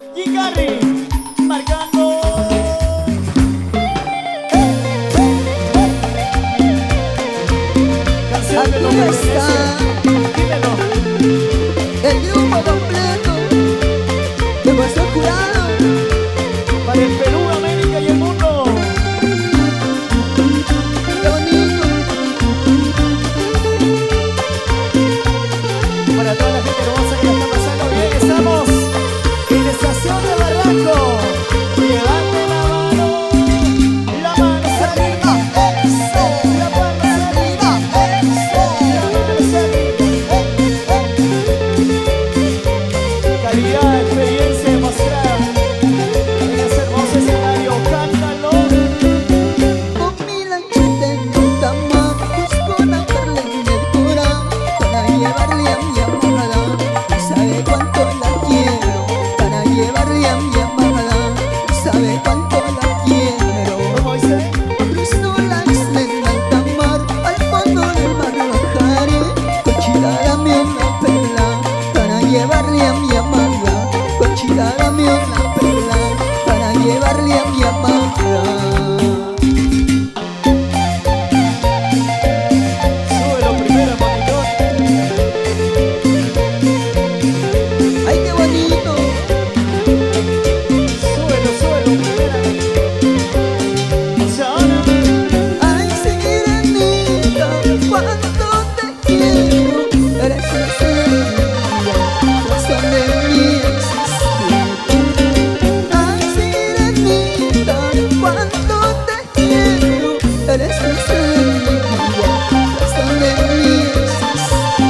Gary, marcando. Canción de los dímelo. El grupo completo de vuestro jurado Para el Perú, América y el mundo. qué bonito. Para toda la gente hermosa que la está pasando bien, estamos en la estación de Barranco. Levante la mano hacia arriba, Eso, la mano hacia arriba, eso. la mano hacia arriba. Calidad, experiencia demostrada en ese hermoso escenario. Cántalo. Con mi lanchita en alta mar, busco una perla en el coral para llevarle a mi amada. No sabe cuánto la quiero, para llevarle a mi amada. No sabe cuánto la quiero. ¿Cómo dice? Cruzo la isla en alta mar, al fondo del mar bajaré. Conchita, dame una perla para llevarle a mi amada. Conchita, dame una perla para llevarle a mi amada. Súbelo primero, monitor. ¡Ay, qué bonito! Súbelo primero. Ahora. ¡Ay, sirenita! ¡Cuánto te quiero! Eres la estrella, razón de mi existir. ¡Ay, sirenita! ¡Cuánto te quiero! Eres la estrella, razón de mi existir.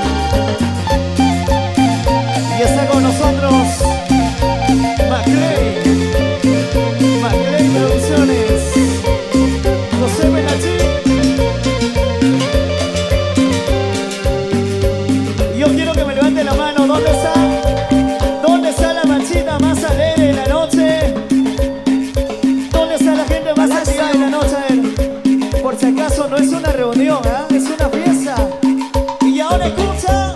Y está con nosotros Maclay Producciones, José Benachí. Yo quiero que me levante la mano. ¿Dónde está? ¿Dónde está la manchita más alegre de la noche? ¿Dónde está la gente más activa de la noche? A ver, por si acaso no es una reunión, ¿ah? Es una fiesta. Y ahora escucha.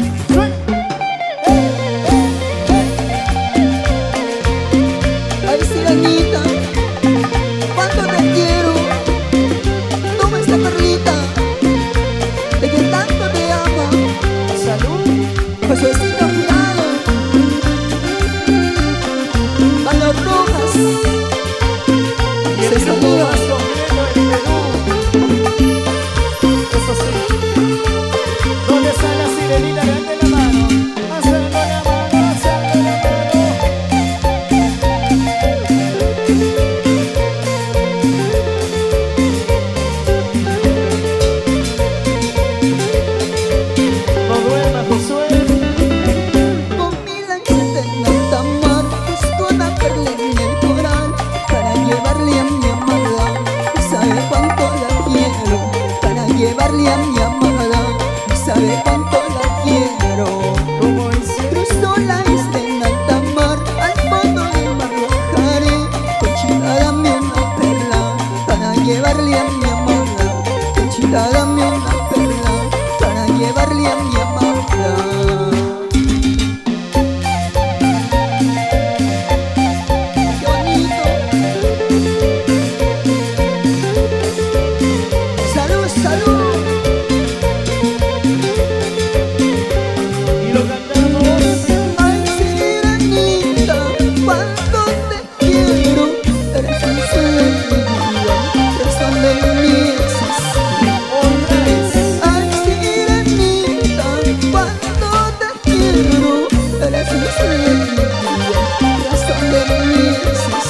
¡Ay, sirenita! ¡Cuánto te quiero! Toma esta perlita de quien tanto te ama. Salud. Josuecito Jurado, Manos Rojas, Y el César grupo Díaz. más completo del Perú. Eso sí. ¿Dónde está la sirenita? Levante la mano. Alzando la mano, alzando la mano. No duerma, Josué. Con mi lanchita en alta mar, busco una perla en el coral para llevarle a mi amada. No sabe cuánto la quiero, para llevarle a mi amada. No sabe cuánto la quiero. ¿Cómo dice? Cruzo la isla en alta mar, al fondo del mar bajaré. Conchita, dame una perla para llevarle a mi amada. Conchita, dame una perla para llevarle a mi amada. Qué bonito. Salud, salud. Y lo cantamos. Ay, sirenita, cuánto te quiero. Eres un sueño, razón de mi existir. Otra vez. Ay, sirenita, cuánto te quiero. Eres un sueño, razón de mi existir.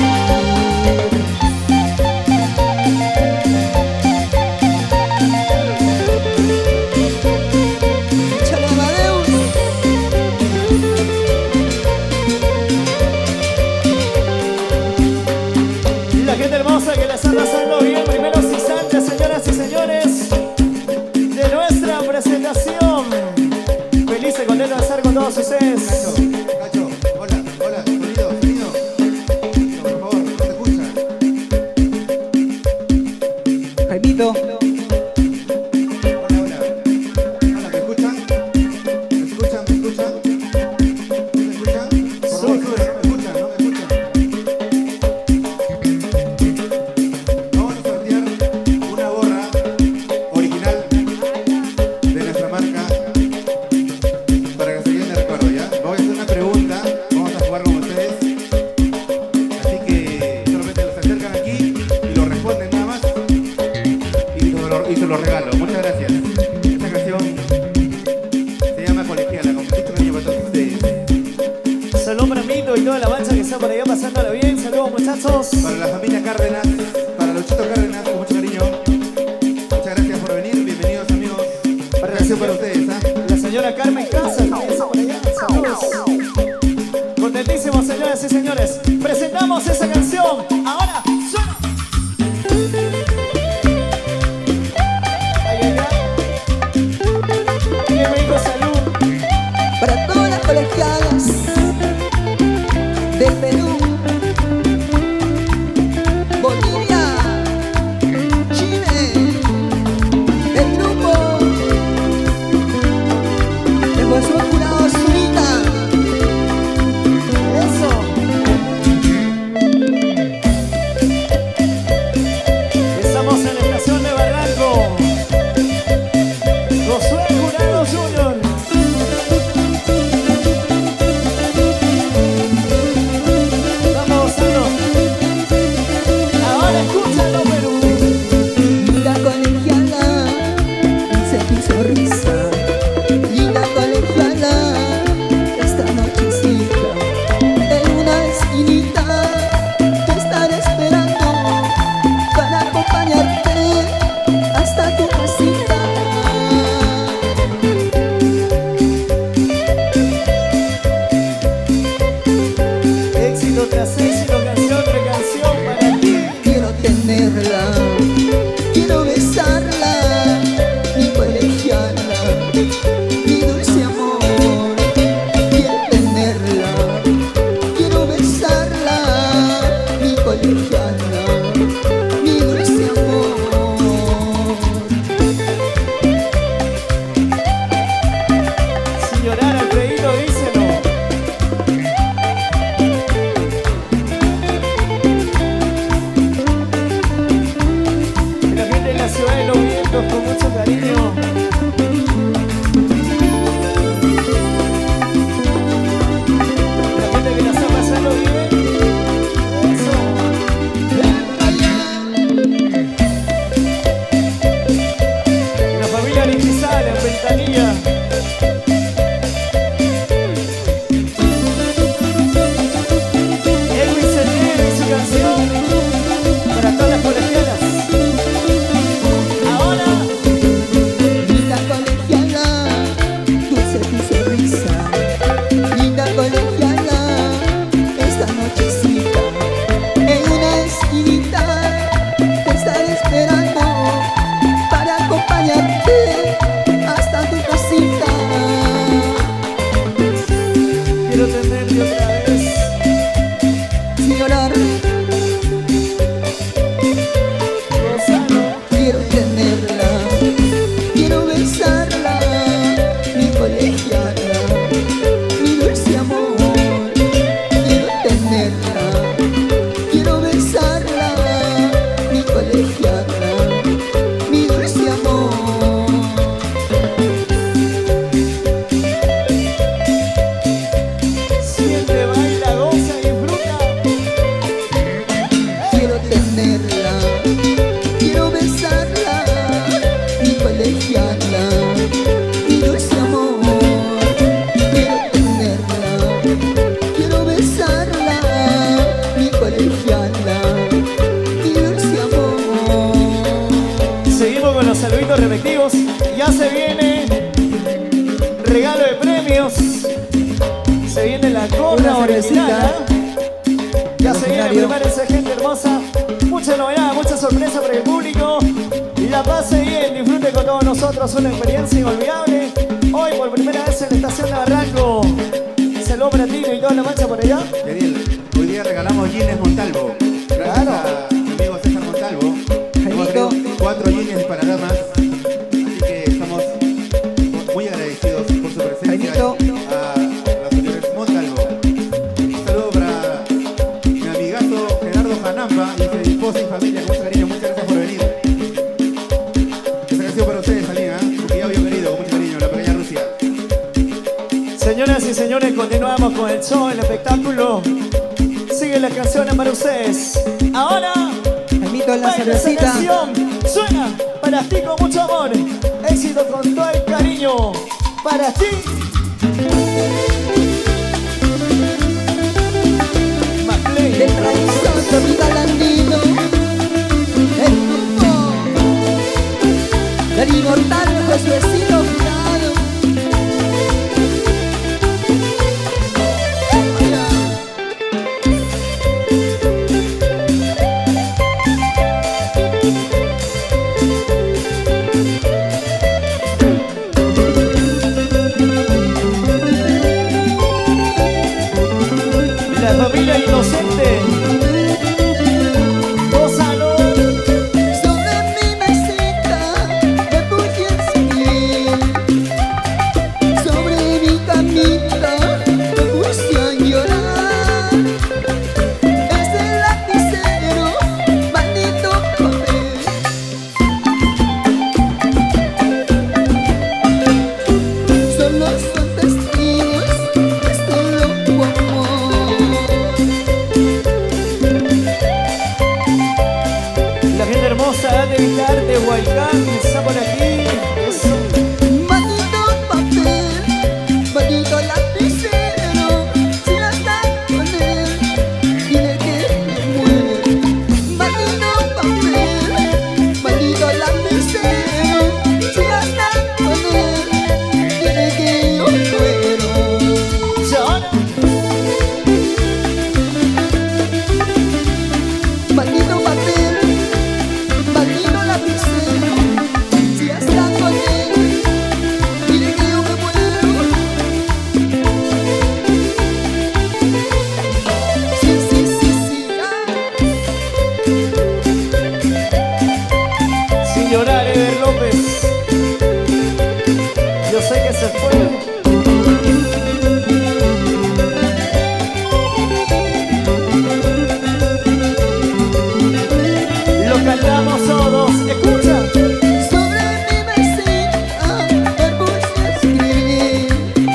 Échale, Amadeus. La gente hermosa que la está pasando bien, primeros instantes, señoras y señores, de nuestra presentación. Feliz y contento de estar con todos ustedes. Cacho, hola, sonido, por favor, no te escucha. Jaimito. Hola, ¿me escuchan? ¿Me escuchan? ¿Me escuchan? ¿Me escuchan? Por favor, Paquito y toda la mancha que está por allá pasándola bien. Saludos, muchachos. Para la familia Cárdenas, para Luchito Cárdenas, con mucho cariño. Muchas gracias por venir, bienvenidos amigos. Gracias para ustedes, La señora Carmen Casas también está por allá. Saludos. Contentísimos, señoras y señores. Presentamos esa canción. Ahora suena. Ay, ay, ay. Qué rico, salud. Para todas las colegiadas del Perú, Bolivia, Chile, el grupo de Josué Jurado Zurita. Eso. Estamos en la estación de Barranco. Josué Jurado Jr. Vamos, Sano. Ahora escúchalo, Perú. Linda colegiala, se hizo risa. Linda colegiala, esta nochecita en una esquinita te estaré esperando para acompañarte hasta tu casita. Éxito tras éxito, canción tras canción para ti. Quiero tenerla, quiero besarla, mi colegiala, mi dulce amor. Quiero tenerla, quiero besarla, mi colegiala, mi dulce amor. Sin llorar, Alfredito, díselo. Y la gente de la ciudad de Los Vientos con mucho cariño. La gente que la está pasando bien. Eso. Y la familia Aritizal en Ventanilla. Edwin Cedillo y su canción para todas las colegialas. Ahora, Linda colegiala, dulce tu sonrisa. Linda colegiala, esta nochecita en una esquinita te estaré esperando para acompañarte hasta tu casita. quiero tenerte otra vez. Sin llorar, Rosano, quiero tenerla, quiero besarla, mi colegiala, mi dulce amor. Quiero tenerla, quiero besarla, mi colegiala, mi dulce amor. siente, baila, goza, disfruta. Quiero tenerla, quiero besarla, mi colegiala, mi dulce amor. Quiero tenerla, quiero besarla, mi colegiala, mi dulce amor. Seguimos con los saluditos respectivos. Ya se viene regalo de premios. Se viene la gorra Una original. cervecita. ¿Ah? Ya se viene, Imaginario. prepárense, gente hermosa. Mucha novedad, mucha sorpresa para el público. Y la pase bien, disfrute con todos nosotros. Una experiencia inolvidable. Hoy por primera vez en la estación de Barranco. Saludos para ti y toda la mancha por allá. Yadiel, hoy día regalamos jeans Montalvo. Gracias Claro. a mi amigo César Montalvo. Hemos Jaimito. traído 4 jeans de Panadamas. Así que estamos muy agradecidos por su presencia. Jaimito. A los señores Montalvo. Un saludo para mi amigazo Gerardo Janamba y su esposa y familia. Con mucho cariño, muchas gracias por venir. Esta canción para ustedes también, porque ya había querido, con mucho cariño, la pequeña Rusia. Señoras y señores, continuamos con el show, el espectáculo. Sigue las canciones para ustedes. Ahora, Jaimito, la baila esa cervecita. canción. Suena para ti con mucho amor. Éxito con todo el cariño. Para ti. familia inocente. Gózalo. Sobre mi mesita me puse a escribir, sobre mi camita me puse a llorar. Ese lapicero, maldito papel, solo son testigos de este loco amor. La gente hermosa de Vilar, de Huaycán, está por aquí. Eso. Maldito papel, maldito lapicero, si no estás con él, dile que me muero. Maldito papel, maldito lapicero, si no estás con él, dile que yo muero. Llora. Maldito papel, maldito lapicero, si ya estás con él, dile que yo me muero. Sí, sí, sí, sí, Sin llorar, Eder López. Yo sé que se fue. Lo cantamos todos. Escucha. sobre mi mesita me puse a escribir,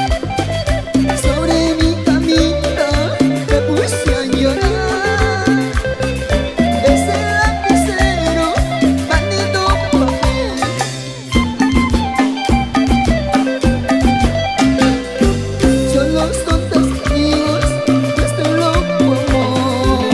sobre mi camita me puse a llorar. Ese lapicero, maldito papel, solo son testigos de este loco amor.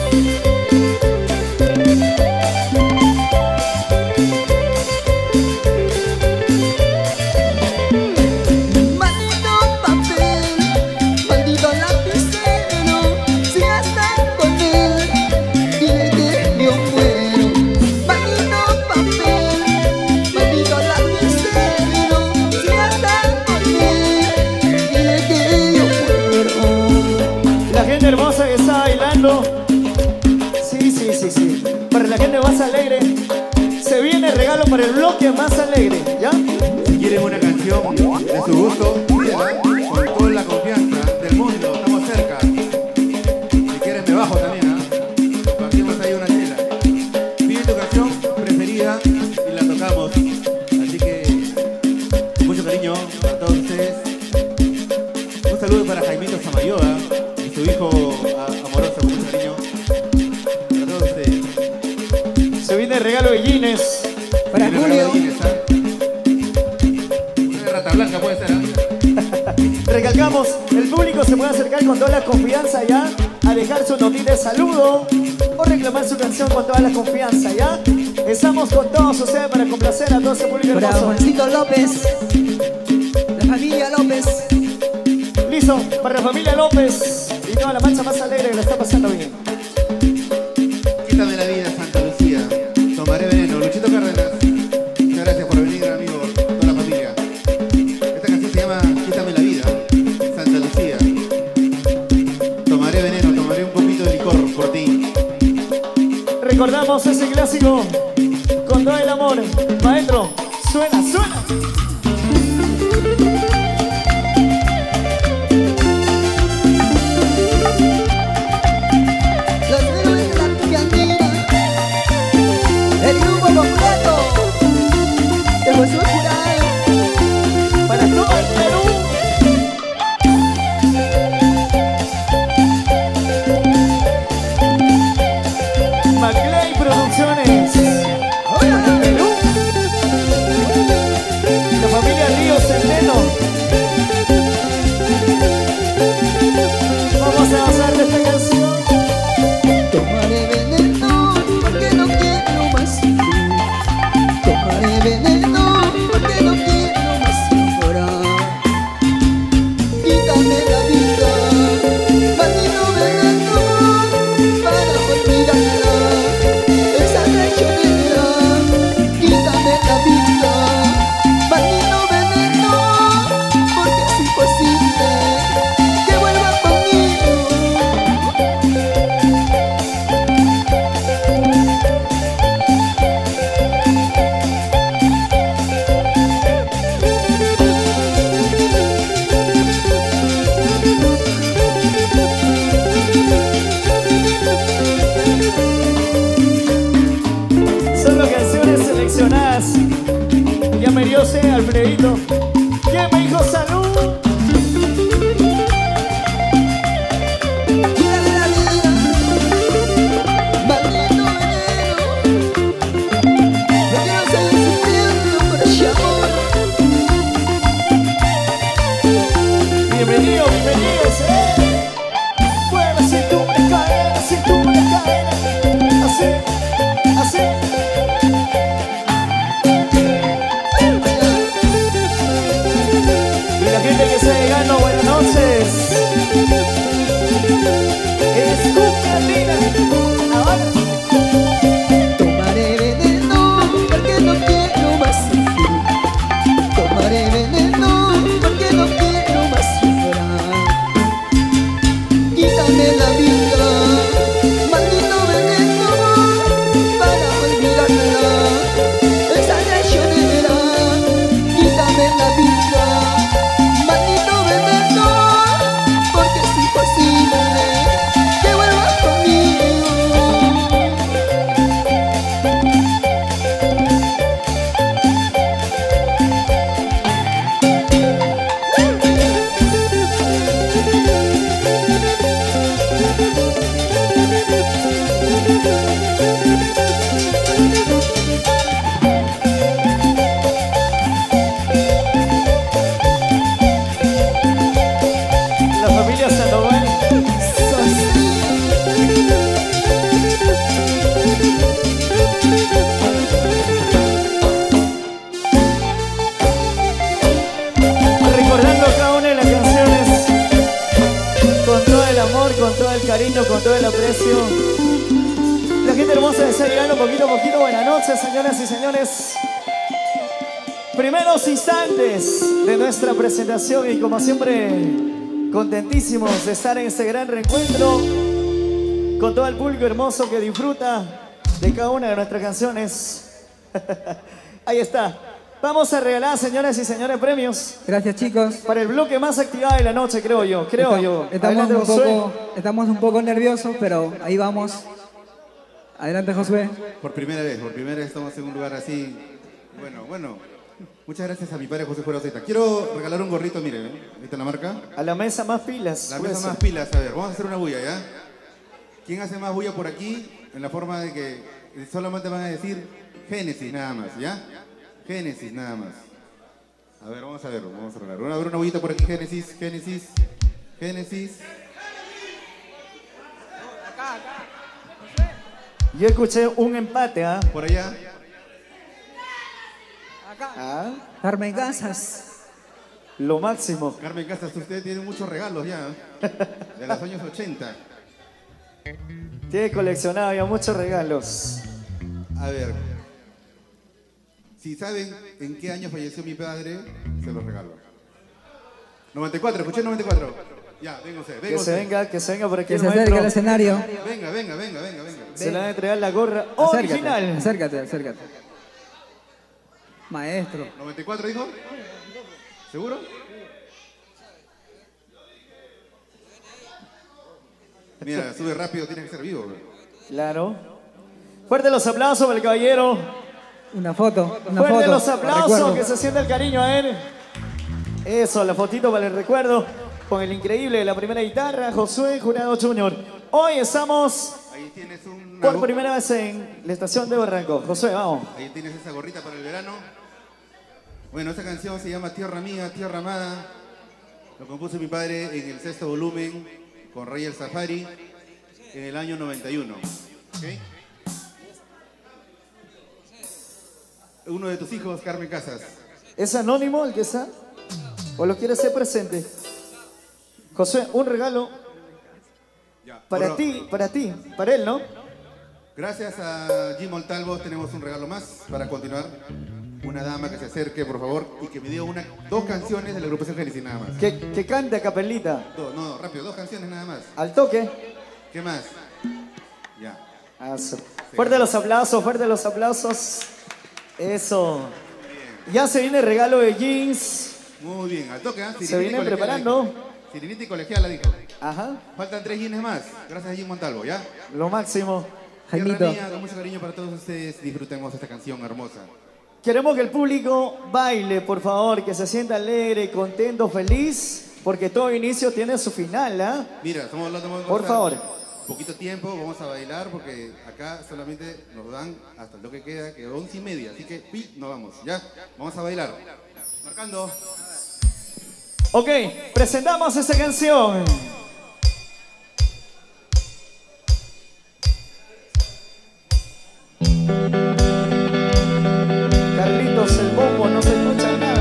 Maldito papel, maldito lapicero, si ya estás con él, dile que yo muero. Maldito papel, maldito lapicero, si ya estás con él, dile que yo muero. La gente hermosa que está bailando. Sí, sí, sí, sí. Para la gente más alegre. Se viene el regalo para el bloque más alegre. ¿Ya? Si quieren una canción de su gusto, pídela con toda la confianza del mundo. Estamos cerca. Si quieren me bajo también, ¿ah? Partimos ahí una chela. Pide tu canción preferida y la tocamos. Así que, con mucho cariño para todos ustedes. Un saludo para Jaimito Samayoa y su hijo amoroso, con mucho cariño. Para todos ustedes. Se viene el regalo de Guinness. Para Viene Julio. la Guinness, ¿ah? Una rata blanca puede ser, ¿ah? Recalcamos, el público se puede acercar con toda la confianza ya a dejar su notita de saludo o reclamar su canción con toda la confianza ya. Estamos con todos ustedes para complacer a todo ese público Para hermoso. Juancito López, la familia López. Listo, para la familia López y toda la mancha más alegre que la está pasando bien. Quítame la vida, Santa Lucía. Tomaré veneno. Luchito Cárdenas. Muchas gracias por venir, amigo. Toda la familia. Esta canción se llama Quítame la vida, Santa Lucía. Tomaré veneno, tomaré un poquito de licor por ti. Recordamos ese clásico con todo el amor. Maestro, suena, suena. Los héroes de la Argentina, el grupo completo de Josué Jurado. Para todo el Perú. Maclay Producciones. Para el Perú. La familia Río Centeno. José, Alfredito. ¿Quién me dijo salud? Quítame la vida, maldito veneno. No quiero seguir sufriendo por ese amor. Bienvenido, bienvenidos, Mueve cintura, cadera, cintura, cadera. Así, así. Y la gente que está llegando, buenas noches. Escucha, Lina. Ahora. Tomaré veneno porque no quiero más sufrir. Tomaré veneno porque no quiero más llorar. Quítame la vida, maldito veneno, para olvidarla. Esa traicionera. Quítame la vida, maldito veneno, porque es imposible que vuelvas conmigo. La familia Sandoval. Recordando cada una de las canciones con todo el amor, con todo el cariño, con todo el aprecio. La gente hermosa está llegando poquito a poquito. Buenas noches, señoras y señores. Primeros instantes de nuestra presentación y como siempre contentísimos de estar en este gran reencuentro con todo el público hermoso que disfruta de cada una de nuestras canciones. Ahí está. Vamos a regalar, señoras y señores, premios Gracias, chicos. para el bloque más activado de la noche, creo yo. Adelante, Josué. Estamos un poco nerviosos, pero ahí vamos. Adelante, Josué. Por primera vez estamos en un lugar así. Bueno. Muchas gracias a mi padre José Fueroseta. Quiero regalar un gorrito, miren, ahí está la marca. A la mesa más pilas. La puede mesa ser. más pilas, a ver, vamos a hacer una bulla, ¿ya? ¿Quién hace más bulla por aquí? En la forma de que solamente van a decir Génesis nada más, ¿ya? Génesis nada más. A ver, vamos a regalar. A ver, una bullita por aquí, Génesis. Yo escuché un empate, ¿ah? Por allá. Ah, Carmen Casas. lo máximo. Carmen Casas, usted tiene muchos regalos ya, de los años 80. Tiene coleccionado ya muchos regalos. A ver, si saben en qué año falleció mi padre, se los regalo. 94, escuché 94. Ya, véngase. Que se venga por aquí Que el se acerque al maestro. escenario. Venga. Se le va a entregar la gorra Acércate, original. acércate. Maestro. 94 dijo. ¿Seguro? Mira, sube rápido, tiene que ser vivo. Claro. Fuerte los aplausos para el caballero. Una foto. Fuerte los aplausos, Recuerdo. que se sienta el cariño a él. Eso, la fotito para el recuerdo. Con el increíble de la primera guitarra, Josué Jurado Jr. Hoy estamos Ahí tienes por primera vez en la estación de Barranco. Josué, vamos. Ahí tienes esa gorrita para el verano. Bueno, esta canción se llama Tierra Mía, Tierra Amada. Lo compuso mi padre en el 6º volumen con Rey el Safari en el año 91. ¿Ok? Uno de tus hijos, Carmen Casas. ¿Es anónimo el que está? ¿O lo quiere hacer presente? Josué, un regalo para ti, para él, ¿no? Gracias a Jim Montalvo tenemos un regalo más para continuar. Una dama que se acerque, por favor, y que me dio dos canciones de la agrupación Génesis nada más. Que cante a capelita. Rápido, 2 canciones nada más. Al toque. ¿Qué más? Ya. Eso. Fuerte los aplausos. Eso. Ya se viene el regalo de jeans. Muy bien, al toque, ¿eh? Se vienen preparando. Sirenita y colegiala, dijo. Ajá. Faltan 3 jeans más. Gracias a Jim Montalvo, ¿ya? Lo máximo. Tierra Jaimito. Mía, con mucho cariño para todos ustedes. Disfrutemos esta canción hermosa. Queremos que el público baile, por favor, que se sienta alegre, contento, feliz, porque todo inicio tiene su final, ¿ah? Mira, estamos hablando de Por favor. Poquito tiempo, vamos a bailar porque acá solamente nos dan hasta lo que queda, que 11:30, así que nos vamos, ¿ya? Vamos a bailar. Marcando. Ok, presentamos esta canción. Carlitos, el bombo, no se escucha nada.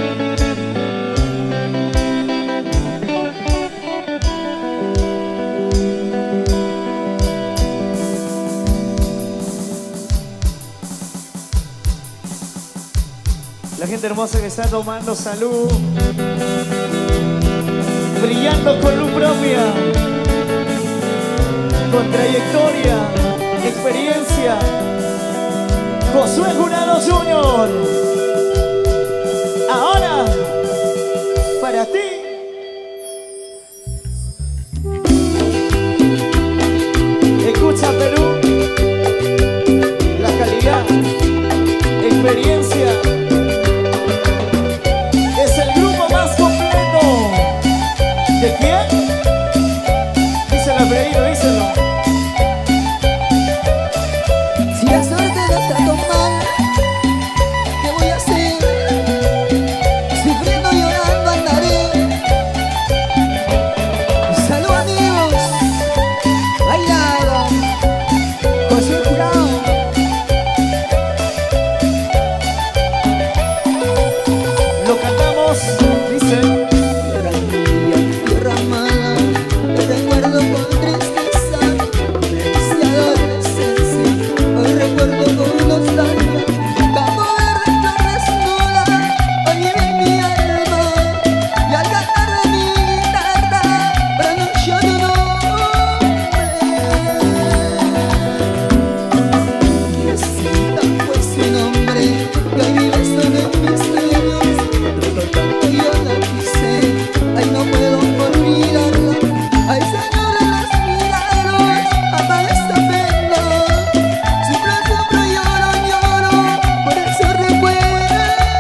La gente hermosa que está tomando salud, brillando con luz propia, con trayectoria, experiencia. Josué Jurado Jr. Ahora, para ti. Escucha Perú, la calidad, experiencia. Es el grupo más completo. ¿De quién? Díselo, Alfredito, díselo. Si la suerte no está tan mal, ¿qué voy a hacer? Sufriendo, llorando andaré. Salud amigos, bailado, José Jurado. Lo cantamos, dice. Tierra amada, te recuerdo con tristeza, mi adolescencia, hoy recuerdo con nostalgia, campo verde, flor desnuda, hoy vive en mi alma, y al cantar de mi guitarra, pronuncio tu nombre. Necesita pues su nombre, que hoy vives solo en mis sueños, otro tanto yo la quise, ay no puedo olvidarla, ay Señor de los milagros, apaga esta pena, sufro, sufro, lloro, lloro, por esos recuerdos.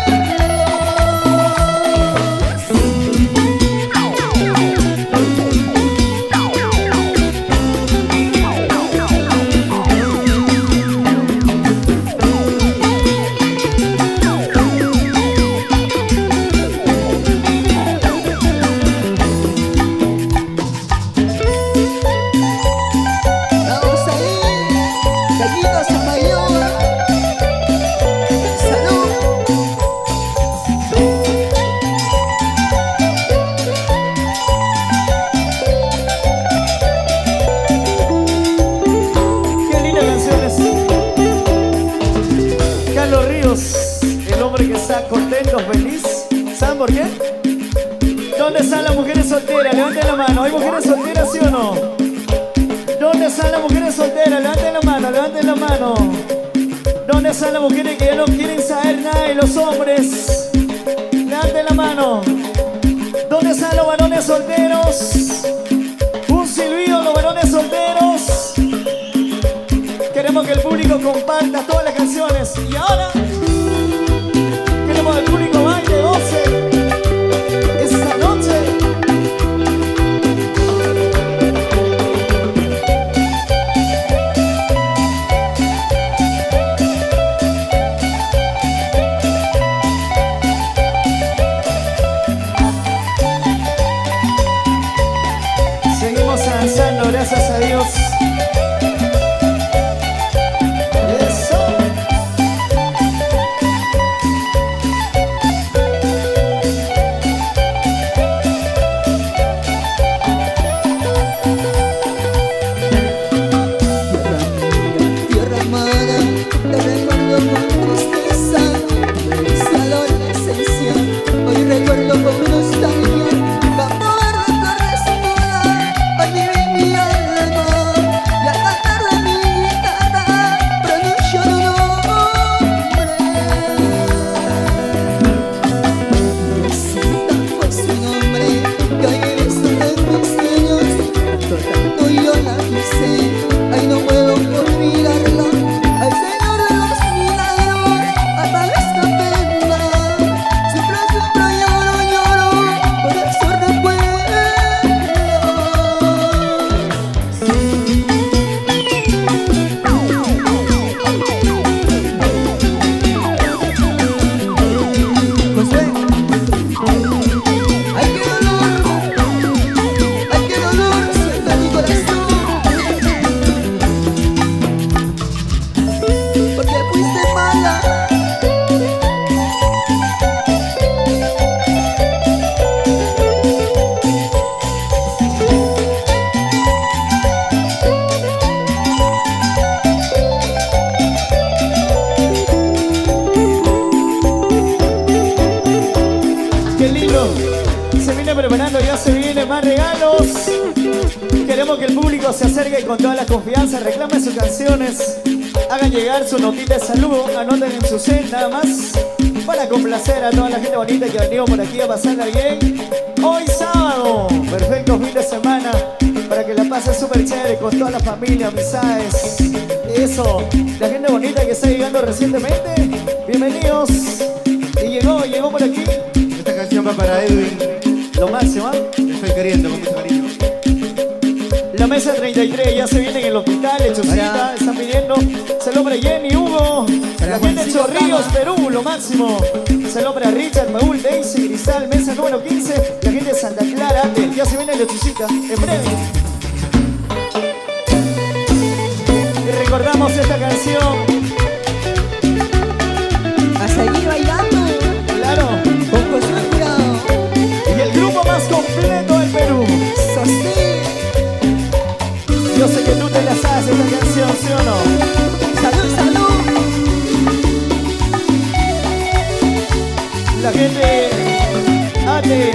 Vamos ahí, Gallitos Amayoa, salud. Qué lindas canciones. Carlos Ríos, el hombre que está contento, feliz. ¿Saben por qué? ¿Dónde están las mujeres solteras? Levanten la mano. ¿Hay mujeres solteras, sí o no? ¿Dónde están las mujeres solteras? Levanten la mano, levanten la mano. ¿Dónde están las mujeres que ya no quieren saber nada de los hombres? Levanten la mano. ¿Dónde están los varones solteros? Un silbido, los varones solteros. Queremos que el público comparta todas las canciones. Y ahora queremos que el público baile 12 esta noche. Seguimos avanzando, gracias a Dios. Eso. chicos se acerquen con toda la confianza, reclamen sus canciones, hagan llegar su notita de saludo, anoten en su cel nada más, para complacer a toda la gente bonita que ha venido por aquí a pasarla bien. Hoy sábado, perfecto fin de semana, para que la pasen súper chévere con toda la familia, amistades. Eso, la gente bonita que está llegando recientemente, bienvenidos. Y llegó por aquí. Esta canción va para Edwin. Lo máximo, ¿eh? Te estoy queriendo con mucho cariño. La mesa 33 ya se viene en el hospital, Lechosita, están pidiendo. Saludos Jenny, Hugo, la gente de Chorrillos, Perú, lo máximo. Saludos a Richard, Paul, Daisy, Cristal, mesa número 15. La gente de Santa Clara, ya se viene Lechosita, en breve. Y recordamos esta canción. A seguir bailando Claro, con Josué Jurado. y el grupo más completo del Perú. Sostén. Yo sé que tú te la sabes esta canción, ¿sí o no? Salud, salud. La gente Ate,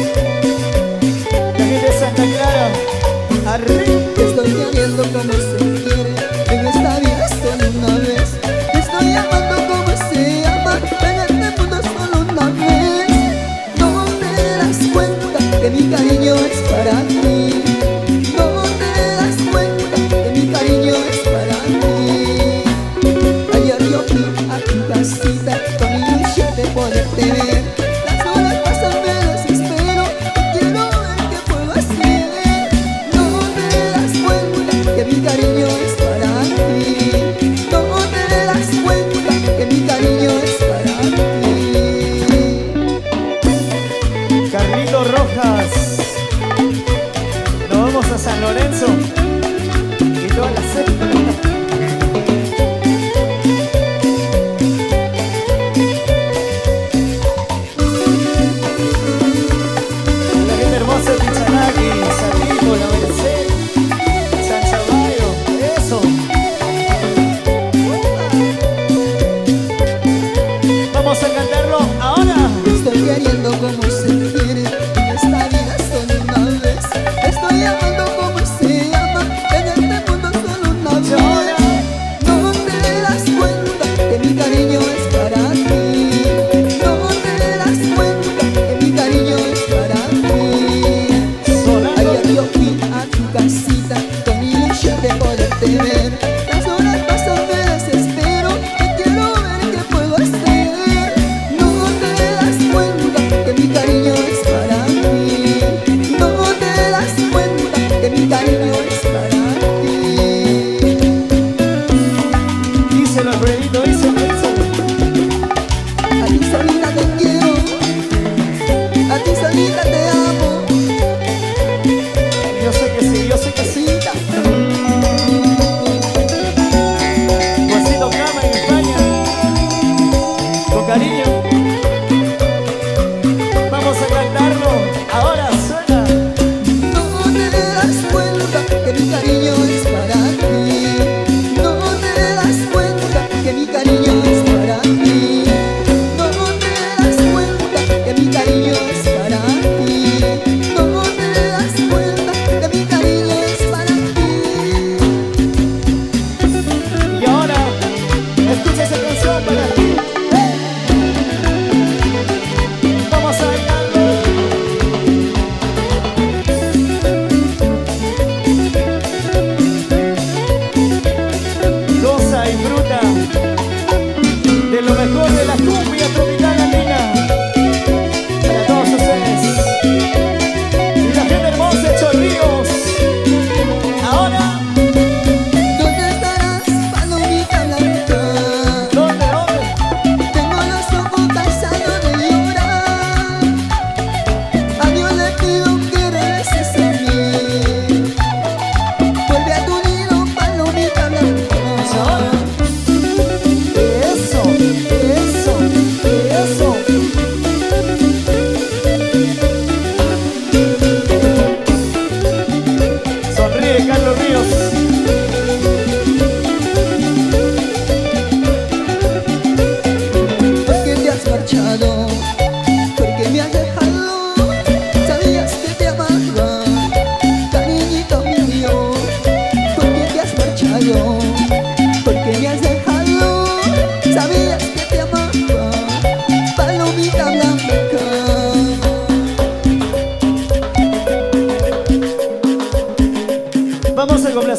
la gente de Santa Clara, arriba. Te estoy queriendo como se quiere. En esta vida solo una vez. Te estoy amando como se ama. En este mundo solo una vez. No te das cuenta que mi cariño es para ti. No te das cuenta que mi cariño es para ti. Ayer yo fui a tu casita con ilusión de poderte ver. Las horas pasan, me desespero. Quiero ver qué puedo hacer. No te das cuenta que mi cariño es para ti. No te das cuenta que mi cariño es para ti. Carlito Rojas. Nos vamos a San Lorenzo y toda la secta. La gente hermosa de Pichanaki, Satipo, La Merced, San Salvario, eso. Vamos a cantarlo ahora. Te estoy queriendo como se quiere. En esta vida solo una vez. Te estoy amando como se ama. En este mundo solo una vez. No te das cuenta que mi cariño es para ti. No te das cuenta que mi cariño es para ti. Sonando. Ayer yo fui a tu casita con ilusión de poderte ver. Las horas pasan, me desespero. Y quiero ver qué puedo hacer. No te das cuenta que mi cariño es para ti. No te das cuenta que mi cariño es para ti. Díselo, Alfredito, díselo, díselo. A ti solita te quiero. A ti solita te amo. Yo sé que sí, yo sé que sí. Solita.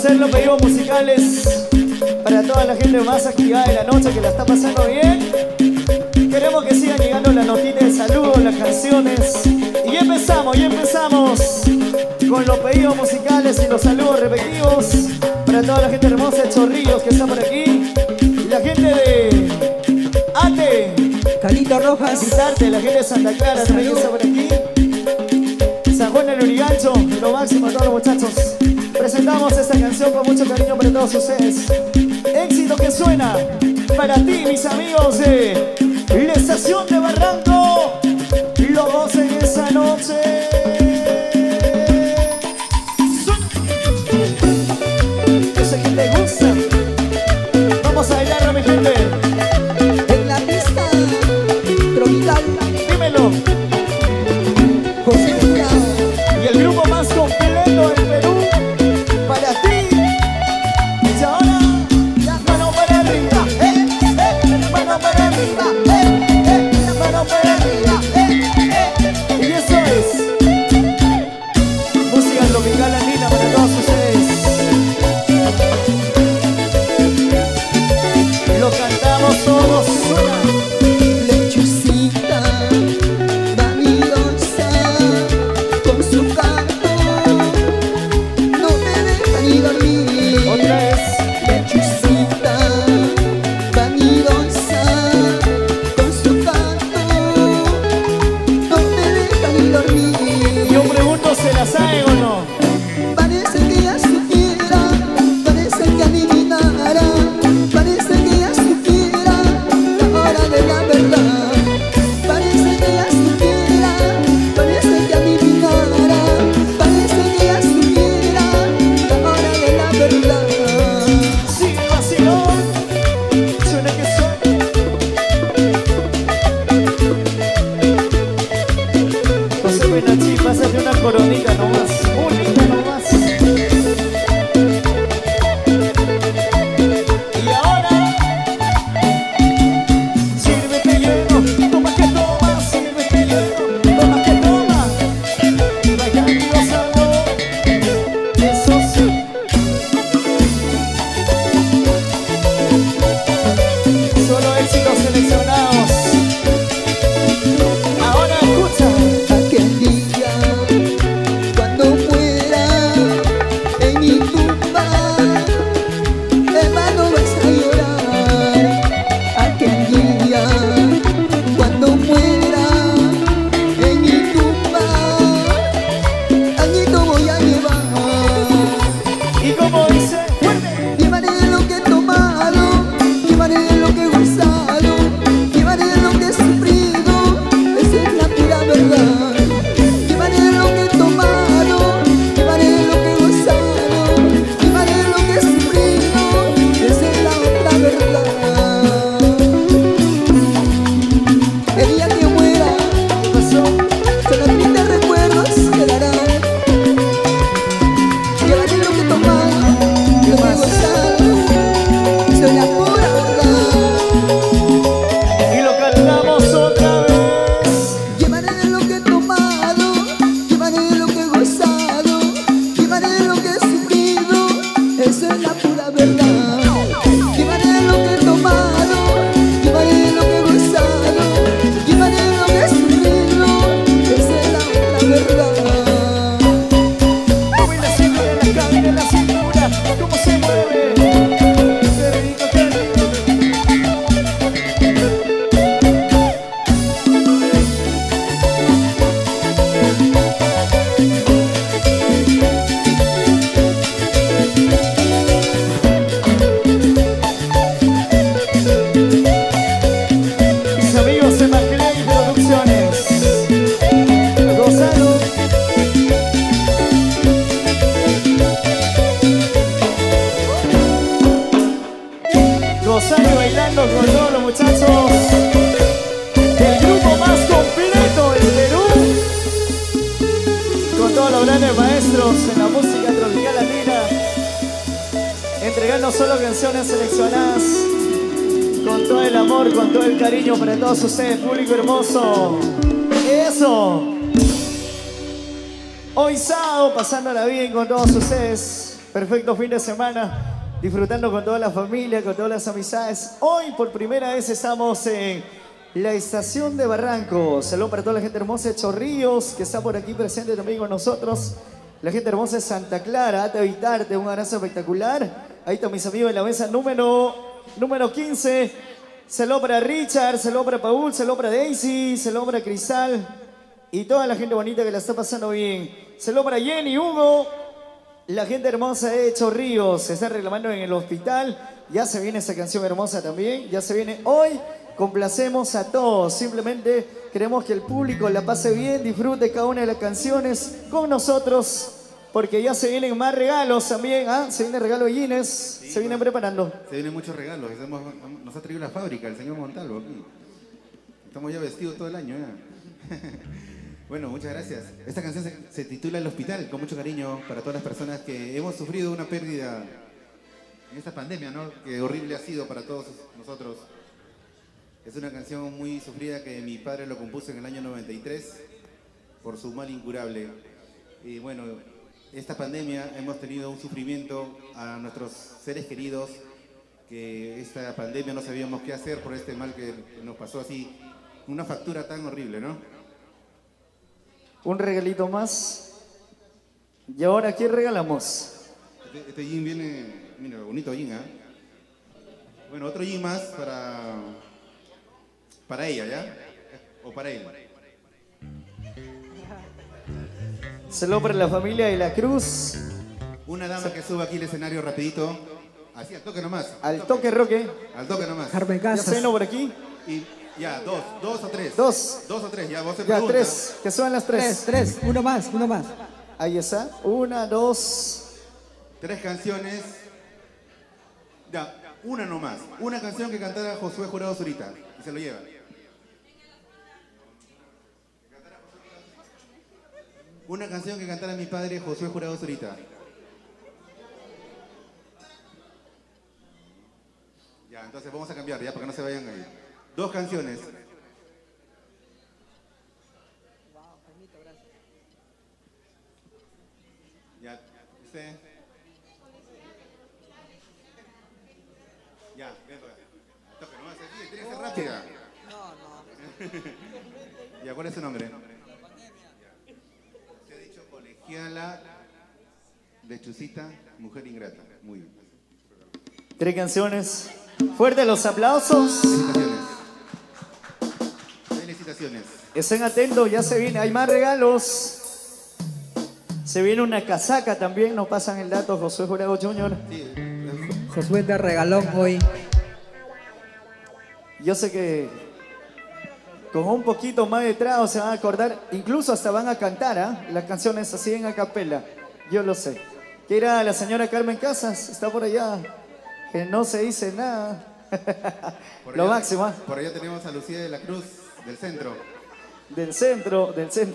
hacer los pedidos musicales para toda la gente más activada de la noche que la está pasando bien. Queremos que sigan llegando las notitas de saludos, las canciones. Y empezamos con los pedidos musicales y los saludos respectivos para toda la gente hermosa de Chorrillos que está por aquí. Y la gente de Ate, Calito Rojas. Quitarte, la gente de Santa Clara también está por aquí. San Juan del Urigancho, lo máximo a todos los muchachos. Presentamos esta canción con mucho cariño para todos ustedes. Éxito que suena para ti, mis amigos de la estación de Barranco. Lo gocen esa noche. Yo sé que te gusta. Vamos a bailar, mi gente. En la pista tropical, Dímelo. José Mura. Y el grupo más completo del Perú para ti. Y ahora, mano para arriba, mano para arriba, mano para arriba, Y eso es música tropical andina para todos ustedes. Lo cantamos todos. Lechucita, vanidosa, con su canto, no me deja ni dormir. Otra vez. Lechucita, vanidosa, con su canto, no me deja ni dormir. Yo pregunto, ¿se la saben o no? Parece que ella supiera, parece que adivinara, parece que ella supiera la hora de la verdad. Parece que ella supiera, parece que adivinara, parece que ella supiera la hora de la verdad. Sigue el vacilón. Suena que suena. José Benachi, pásate una coronita nomás. Única nomás. Y ahora, sírvete lleno, toma que toma, sírvete lleno, toma que toma. Bailando y gozando, eso sí. Solo éxitos seleccionados. Ahora escucha. Aquel día, cuando muera en mi tumba, hermano vas a llorar. Aquel día, cuando muera en mi tumba, añito voy a llevar. Y como dice, fuerte. Llevaré lo que he tomado, llevaré lo que he gozado, llevaré lo que he sufrido, esa es la pura verdad. Llevaré lo que he tomado, llevaré lo que he gozado, llevaré lo que he sufrido, esa es la otra verdad. El día que muera, ¿Qué pasó? solo tristes recuerdos quedarán. Llevaré lo que he tomado, lo que he gozado, soy la pura verdad. Y lo cantamos otra vez. Llevaré lo que he tomado, llevaré lo que he gozado, llevaré lo que he sufrido, esa es la pura verdad. Llevaré lo que he tomado, llevaré lo que he gozado, llevaré lo que he sufrido, esa es la otra verdad. Mueve la cintura, la cadera, la cintura. ¿Cómo se mueve? Qué rico, qué rico. Mis amigos de Maclay Producciones. Gozalo. Gozando y bailando con todos los muchachos del grupo más completo del Perú, con todos los grandes maestros en la música tropical latina, entregando solo canciones seleccionadas con todo el amor, con todo el cariño para todos ustedes, público hermoso. Eso. Hoy sábado, pasándola bien con todos ustedes. Perfecto fin de semana, disfrutando con toda la familia, con todas las amistades. Hoy por primera vez estamos en la estación de Barranco. Saludos para toda la gente hermosa de Chorrillos, que está por aquí presente también con nosotros. La gente hermosa de Santa Clara, Ate Vitarte, un abrazo espectacular. Ahí están mis amigos en la mesa número 15. Saludos para Richard, saludos para Paul, saludos para Daisy, saludos para Cristal y toda la gente bonita que la está pasando bien. Saludos para Jenny, Hugo, la gente hermosa de Chorrillos, se está reclamando en el hospital. Ya se viene esa canción hermosa también, ya se viene hoy. Complacemos a todos, simplemente queremos que el público la pase bien, disfrute cada una de las canciones con nosotros, porque ya se vienen más regalos también, se viene el regalo de Guinness, sí, se vienen preparando. Se vienen muchos regalos, nos ha traído la fábrica, el señor Montalvo aquí. Estamos ya vestidos todo el año ya. Bueno, muchas gracias. Esta canción se titula El Hospital, con mucho cariño para todas las personas que hemos sufrido una pérdida en esta pandemia, ¿no? Que horrible ha sido para todos nosotros. Es una canción muy sufrida que mi padre lo compuso en el año 93 por su mal incurable. Y bueno, esta pandemia hemos tenido un sufrimiento a nuestros seres queridos, que esta pandemia no sabíamos qué hacer por este mal que nos pasó así, una factura tan horrible, ¿no? Un regalito más. ¿Y ahora qué regalamos? Este jean viene, mira, bonito jean, ¿eh? Bueno, otro jean más para ella, ¿ya? O para él. Saludos para la familia de la Cruz. Una dama que suba aquí al escenario rapidito. Así, al toque nomás. Al toque, Roque. Al toque nomás. Carmen Ya Casas. se vino por aquí. Y ya, dos o tres. Dos. Dos o tres, ya, vos se Ya, pregunta. tres. Que suban las tres. Tres. Uno más. Ahí está. 1, 2. Tres canciones. Ya, una nomás. Una canción que cantara Josué Jurado Zurita. Y se lo lleva. Una canción que cantara mi padre Josué Jurado Zurita. Ya, entonces vamos a cambiar, ya, para que no se vayan ahí. Dos canciones. Ya, usted. Ya, ven para acá. Toque nomás, aquí, tiene que ser rápida. Ya, ¿cuál es su nombre? Usted ha dicho colegiala, lechusita, mujer ingrata. Muy bien. 3 canciones. Fuerte los aplausos. Felicitaciones. Felicitaciones. Estén atentos, ya se viene. Hay más regalos. Se viene una casaca también. Nos pasan el dato, Josué Jurado Jr. Sí. Josué de regalón hoy. Yo sé que con un poquito más de trago se van a acordar. Incluso hasta van a cantar las canciones así en a capela. Yo lo sé. Que era la señora Carmen Casas. Está por allá. Que no se dice nada. Por Lo allá- máximo. Por allá tenemos a Lucía de la Cruz, del centro. Del centro.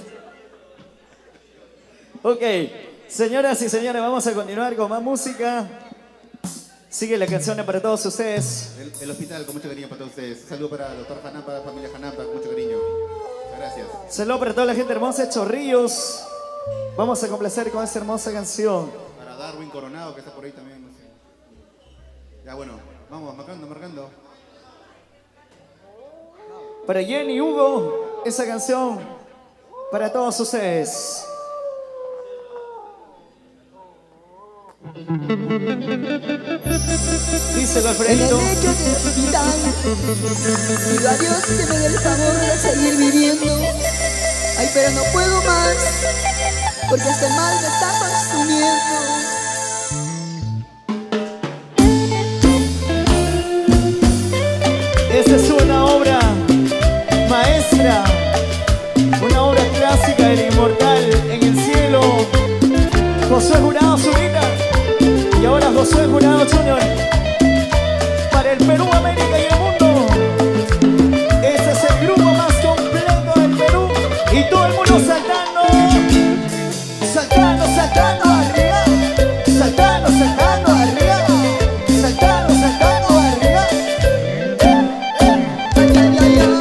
Ok, señoras y señores, vamos a continuar con más música. Sigue la canción para todos ustedes. El hospital, con mucho cariño para todos ustedes. Un saludo para el doctor Janapa, familia Janapa, con mucho cariño. Muchas gracias. Saludos para toda la gente hermosa de Chorrillos. Vamos a complacer con esta hermosa canción. Para Darwin Coronado, que está por ahí también. No sé. Ya, bueno, vamos, marcando. Para Jenny Hugo, esa canción para todos ustedes. Díselo, En el Alfredito. lecho del hospital pido a Dios que me dé el favor de seguir viviendo. Ay, pero no puedo más, porque este mal me está consumiendo. Esta es una obra maestra, una obra clásica del inmortal en el cielo, Josué Jurado Zurita, y ahora Josué Jurado Jr. para el Perú, América y el mundo. Este es el grupo más completo del Perú y todo el mundo saltando arriba, saltando arriba, saltando arriba. Ay, ay, ay.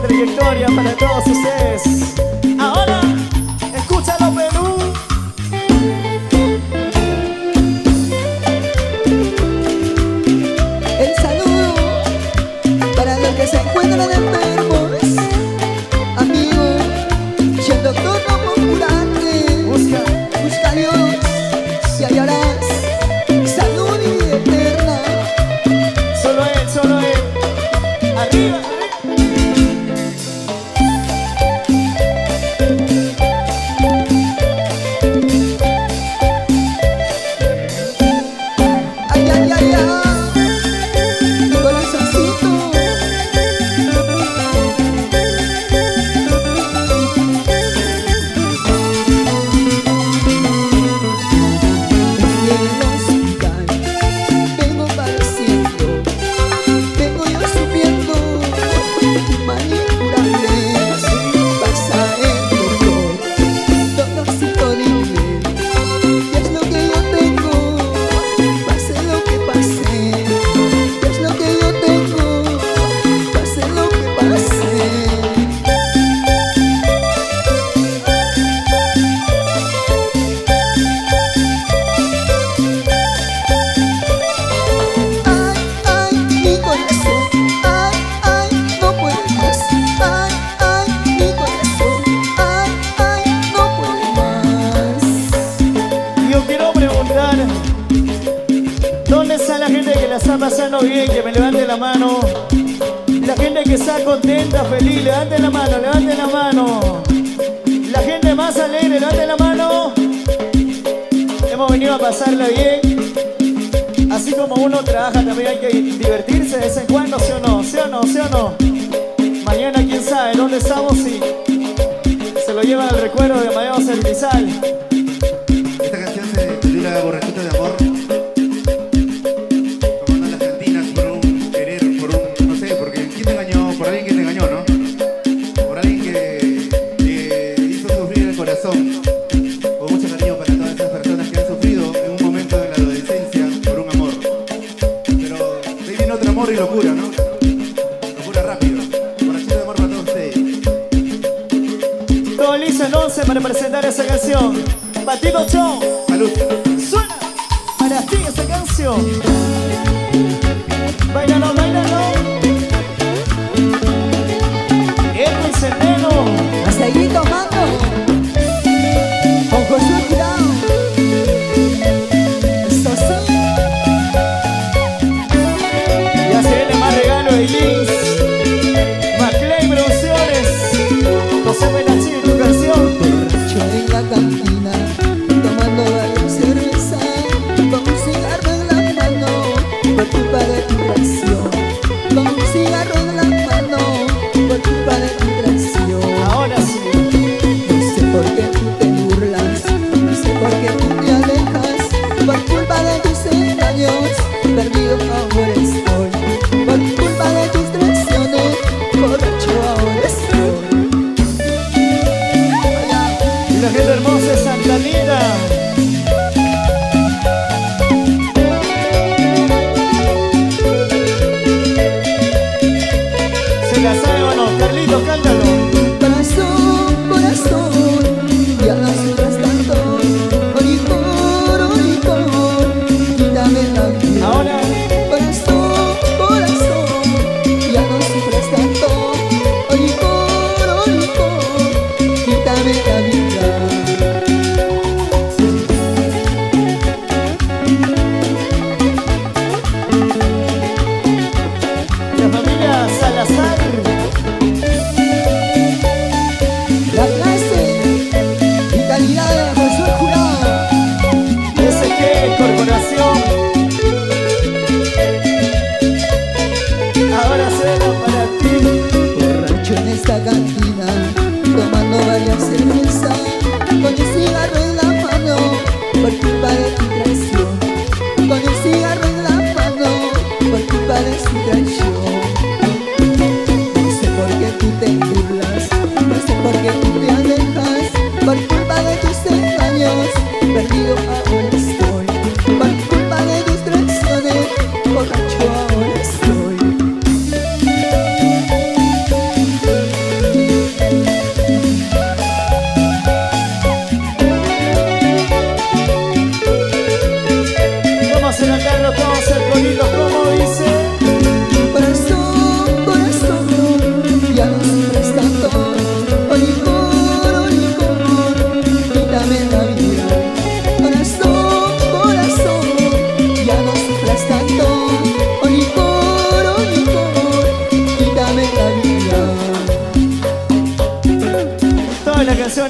trayectoria para todos ustedes. Ahora, escúchalo, Perú. El saludo para los que se encuentran enfermos, amigos, si el doctor no puede curarte, busca a Dios y hallarás salud y eterna. Solo Él. Arriba. Ay, ay, ay, ay, mi corazoncito. En el hospital vengo padeciendo, vengo yo sufriendo, mal incurable. Pasa el doctorcito, dime, ¿qué es lo que yo tengo? Pase lo que pase, ¿qué es lo que yo tengo? Pase lo que pase. Ay, mi corazón, ay, no puedo más. Ay, mi corazón, ay, no puedo más. Yo quiero preguntar, ¿dónde está la gente que la está pasando bien? Que me levante la mano. La gente que está contenta, feliz, levante la mano, levante la mano. La gente más alegre, levante la mano. Hemos venido a pasarla bien. Así como uno trabaja, también hay que divertirse de vez en cuando, ¿sí o no? ¿Sí o no? ¿Sí o no? Mañana, quién sabe dónde estamos y se lo llevan al recuerdo de Mayor Cervizal. Esta canción se titula Borrachito de Amor. Tomando las cantinas por un querer, por un, no sé, porque ¿quién te engañó? Por alguien que te engañó, ¿no? Por alguien que hizo sufrir el corazón. Con mucho cariño para todas esas personas que han sufrido en un momento de la adolescencia por un amor. Pero de ahí viene otro amor y locura, ¿no? Locura rápido. Borrachito de Amor para todos ustedes. Todo listo en 11 para presentar esa canción. Batido Show, Salud. suena para ti esa canción. Báilalo, báilalo. Edwin Centeno. A seguir tomando con Josué Jurado. Eso sí. Ya se viene más regalo de Lins. Maclay Producciones. José Penachín, tu canción. Borracho en la cantina, tomando varias cerveza, con un cigarro en la mano, por culpa de tu traición. Con un cigarro en la mano, por culpa de tu traición. Ahora sí. No sé por qué tú te burlas, no sé por qué tú te alejas, por culpa de tus engaños, perdido ahora estoy. Por culpa de tus traiciones, borracho ahora estoy. Y la gente hermosa de Santa Linda. Se la sabe o no, Carlitos, cántalo. Corazón, corazón, ya no sufras tanto. Oricor, quítame la vida. Ahora. Corazón, corazón, ya no sufras tanto. Oricor, quítame la vida. La familia Salazar. La clase y calidad de Josué Jurado. SG Corporación. Ahora suena para ti. Borracho en esta cantina, tomando varias cervezas, con el cigarro en la mano, por culpa de tu traición. Con el cigarro en la mano, por culpa de su traición. No sé por qué tú te burlas, no sé por qué tú te alejas, por culpa de tus engaños, perdido ahora estoy. Por culpa de tus traiciones, borracho ahora estoy.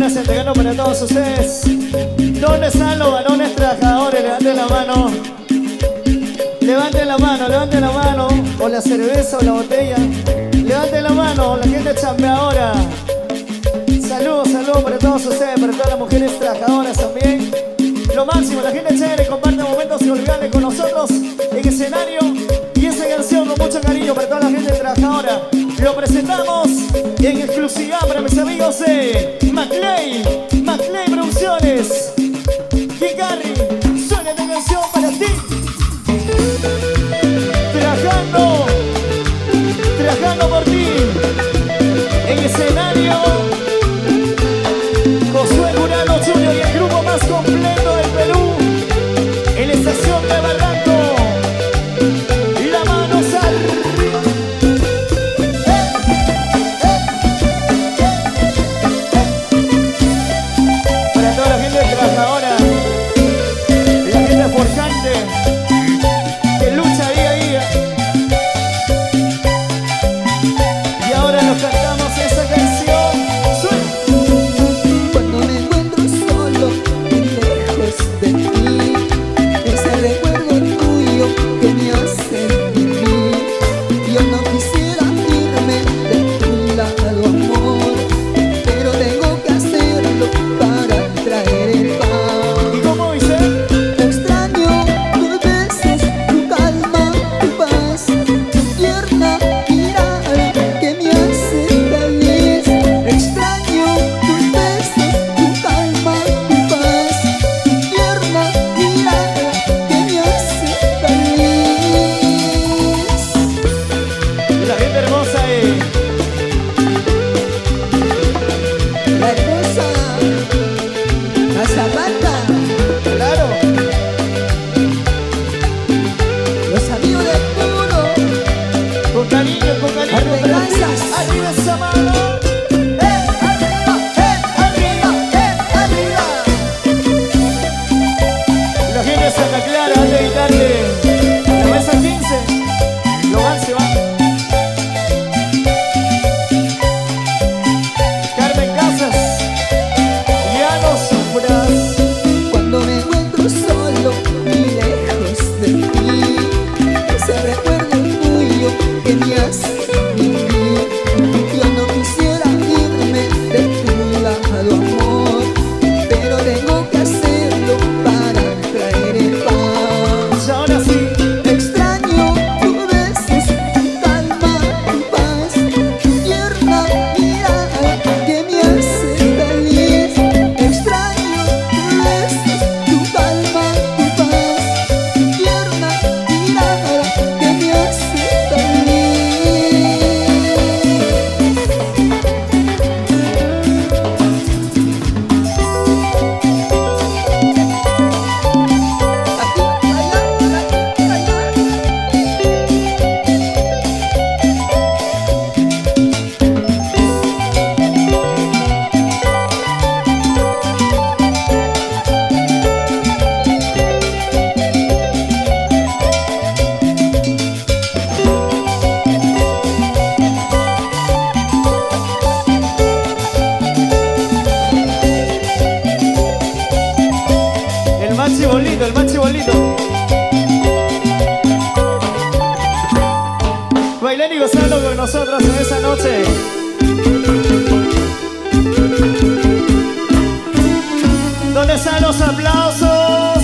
Clara Santagano para todos ustedes. ¿Dónde están los varones trabajadores? Levanten la mano. Levanten la mano, levanten la mano. O la cerveza o la botella. Levanten la mano, la gente chambeadora. Saludos, saludos para todos ustedes, para todas las mujeres trabajadoras también. Lo máximo, la gente chévere comparte momentos inolvidables con nosotros en escenario. Y esa canción con mucho cariño para toda la gente trabajadora. Lo presentamos en exclusividad para mis amigos de Maclay Producciones. Kikarri, suena esta canción para ti. Trabajando por ti. En escenario, Josué Jurado Jr. y el grupo más completo del Perú. En la estación de Barranco. La mano arriba. Para toda la gente trabajadora, la gente forjante, que lucha día a día. Y ahora nos cantamos esa canción. Suena. Cuando me encuentro solo y lejos de ti, ese recuerdo tuyo que me hace vivir. Yo no quisiera irme de tu lado, amor, pero tengo que hacerlo para traer el paz. ¿Y cómo dice? Extraño tus besos, tu calma, tu paz, tu tierna mirada que me hace feliz. Extraño tus besos, tu calma, tu paz, tu tierna mirada que me hace feliz. La gente hermosa La hermosa, la zapata, claro. los amigos de puro. Con cariño, para ti. Arreglazas. Arriba esa mano. Arriba. La gente de Santa Clara, antes de dedicarle la mesa 15, lo van, se van. Carmen Casas, ya no sufras. Cuando me encuentro solo y lejos de ti, ese recuerdo tuyo que me hace vivir. Yo no quisiera irme de tu lado, amor, pero tengo que hacerlo para traer el paz. Y ahora sí, Extraño tus besos, tu calma, tu paz, tu tierna mirada que me hace feliz. Extraño tus besos, tu calma, tu paz, tu tierna mirada que me hace feliz. Aquí, allá, allá. el maxi bolito, el maxi bolito. Bailar y gozarlo con nosotros en esa noche. ¿Dónde están los aplausos?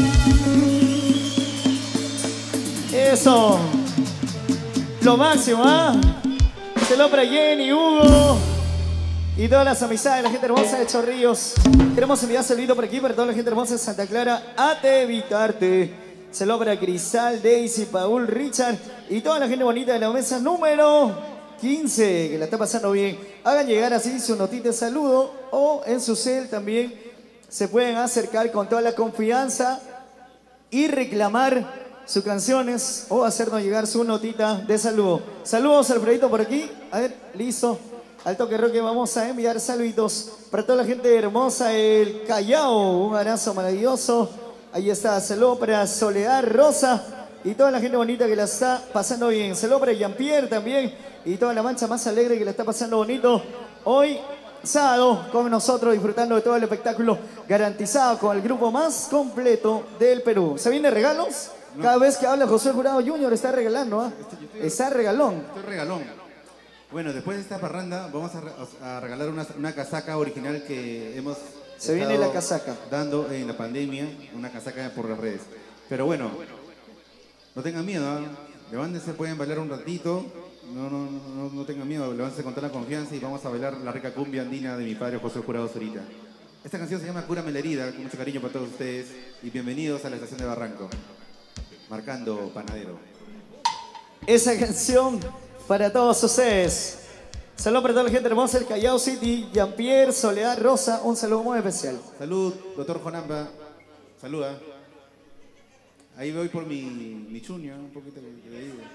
Eso. Lo máximo, ¿ah? Saludos para Jenny, Hugo y todas las amistades, la gente hermosa de Chorrillos. Queremos enviar saludos por aquí para toda la gente hermosa de Santa Clara. Ate Evitarte. Saludos para Crisal, Daisy, Paul, Richard y toda la gente bonita de la mesa número 15, que la está pasando bien. Hagan llegar así su notita de saludo o en su cel también se pueden acercar con toda la confianza y reclamar sus canciones o hacernos llegar su notita de saludo. Saludos, Alfredito, por aquí. A ver, listo. Al toque roque vamos a enviar saluditos para toda la gente hermosa del Callao. Un abrazo maravilloso. Ahí está, saludo para Soledad Rosa y toda la gente bonita que la está pasando bien. Saludo para Jean-Pierre también y toda la mancha más alegre que la está pasando bonito. Hoy sábado con nosotros disfrutando de todo el espectáculo garantizado con el grupo más completo del Perú. ¿Se viene regalos? No. Cada vez que habla José Jurado Jr. está regalando, ¿ah? Está regalón. Estoy regalón. Bueno, después de esta parranda vamos a regalar una casaca original que hemos Se viene estado la casaca. dando en la pandemia, una casaca por las redes. Pero bueno, no tengan miedo, ¿ah? Levántense, pueden bailar un ratito. No tengan miedo, levántense con toda la confianza y vamos a bailar la rica cumbia andina de mi padre José Jurado Zurita. Esta canción se llama Cúrame la herida, con mucho cariño para todos ustedes y bienvenidos a la estación de Barranco, marcando Panadero. Esa canción para todos ustedes. Saludos para toda la gente hermosa del Callao City, Jean-Pierre, Soledad, Rosa, un saludo muy especial. Salud, doctor Jonamba. Saluda. Ahí voy por mi chuño, un poquito que le digo.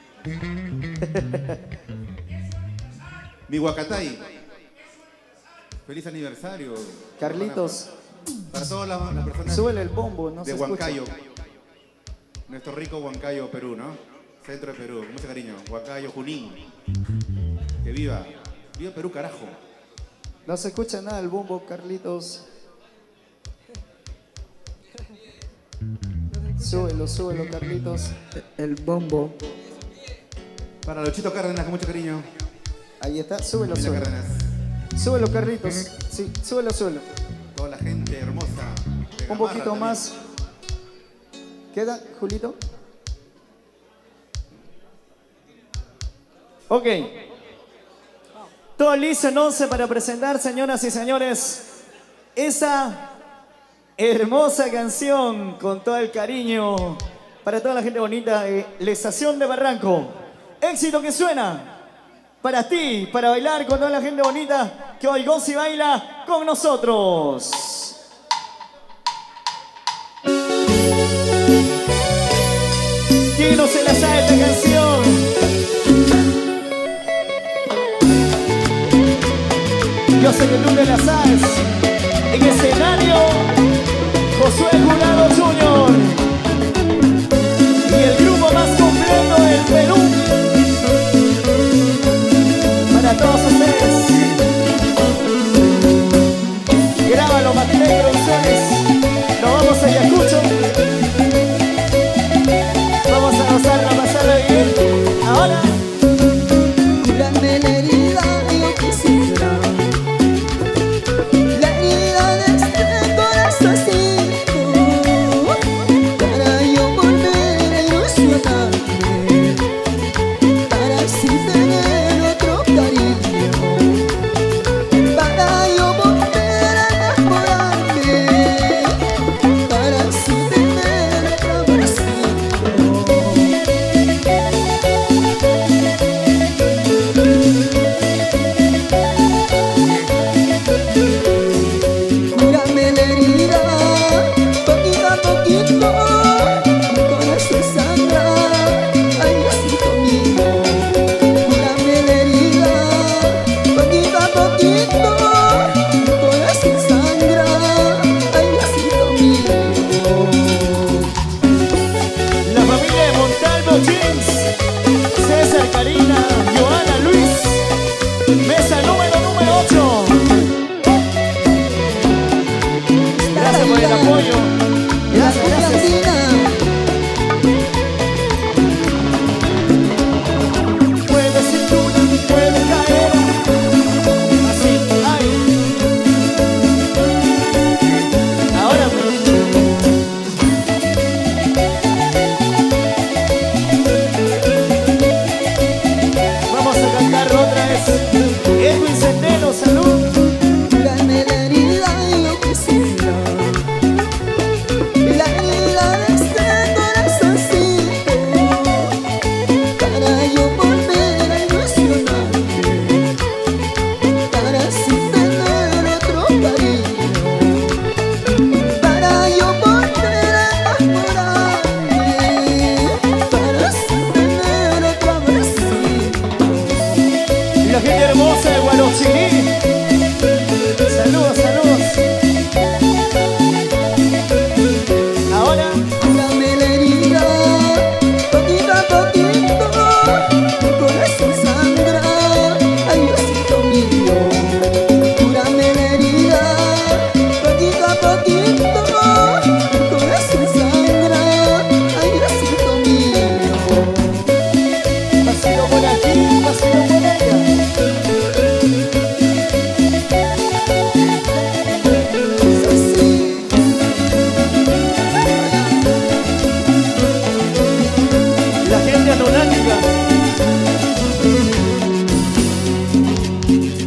Mi Huacatay. Feliz aniversario. Carlitos, Para todas las personas súbele el bombo, no de se escucha. Huancayo. Nuestro rico Huancayo, Perú, ¿no? Centro de Perú. Mucho cariño. Huancayo, Junín. Que viva. Viva Perú, carajo. No se escucha nada el bombo, Carlitos. Súbelo, Carlitos. El bombo. Para Luchito Cárdenas, con mucho cariño. Ahí está, súbelo. Luchito Cárdenas. Súbelo, Carlitos. Sí, súbelo. Toda la gente hermosa. de Un Gamarra poquito también. más. ¿Queda, Julito? Ok. Todo listo entonces para presentar, señoras y señores, esa hermosa canción con todo el cariño para toda la gente bonita de la estación de Barranco. Éxito que suena para ti, para bailar con toda la gente bonita que hoy goza y baila con nosotros. ¿Quién no se la sabe esta canción? Yo sé que tú te la sabes. En escenario, Josué Jurado Jr. Y el grupo más completo del Perú. Para todos ustedes. Grábalo, Mateo González. Nos vamos a Ayacucho. Vamos a gozarla, pasarla bien.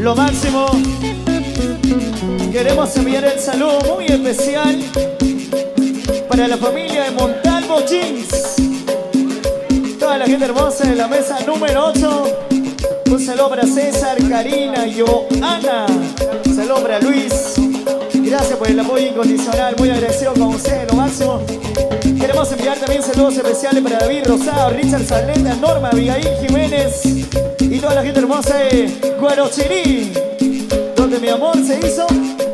Lo máximo. Queremos enviar el saludo muy especial para la familia de Montalvo Jeans. Toda la gente hermosa de la mesa número 8. Un saludo para César, Karina, Joana. Un saludo para Luis. Gracias por el apoyo incondicional. Muy agradecido con ustedes, lo máximo. Queremos enviar también saludos especiales para David Rosado, Richard Saleta, Norma, Abigail Jiménez y toda la gente hermosa de Guarochirí, donde mi amor se hizo.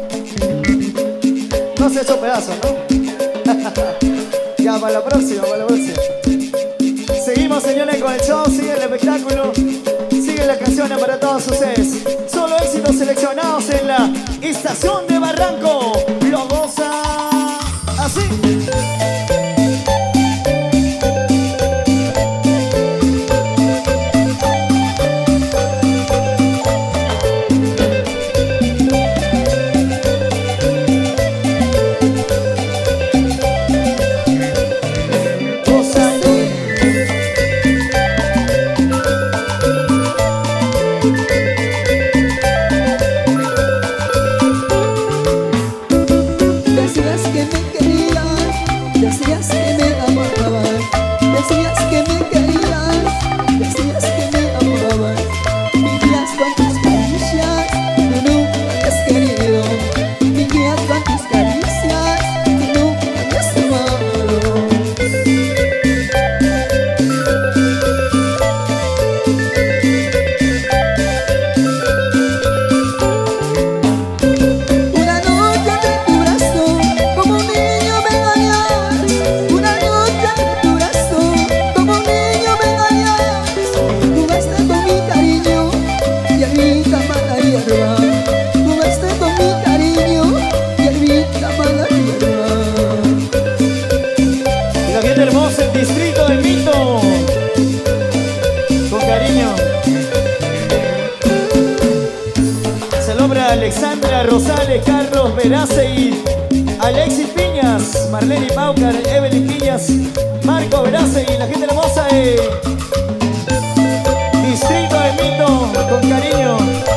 No se echó pedazos, ¿no? Ya, para la próxima, para la próxima. Seguimos, señores, con el show, sigue el espectáculo, sigue las canciones para todos ustedes. Solo éxitos seleccionados en la estación de Barranco. Lo goza así. Alexandra Rosales, Carlos Verace y Alexis Piñas, Marlene Paucar, Evelyn Piñas, Marco Verace y la gente hermosa de Distrito de Mito, con cariño.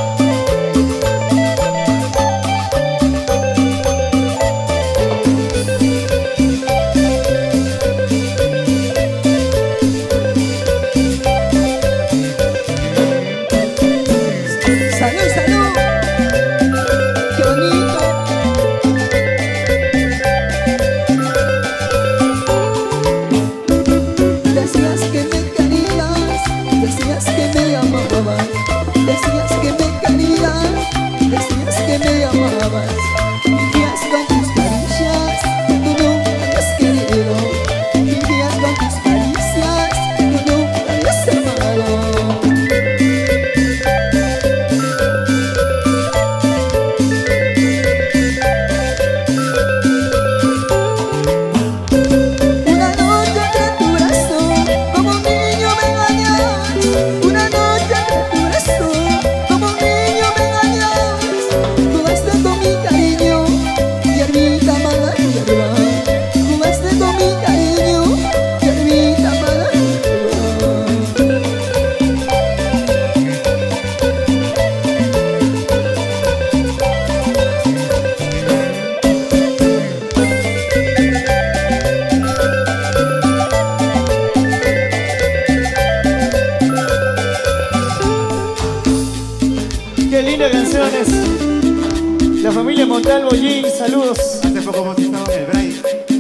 La familia Montalvo Jeans, saludos. Hace poco hemos estado en el Braille.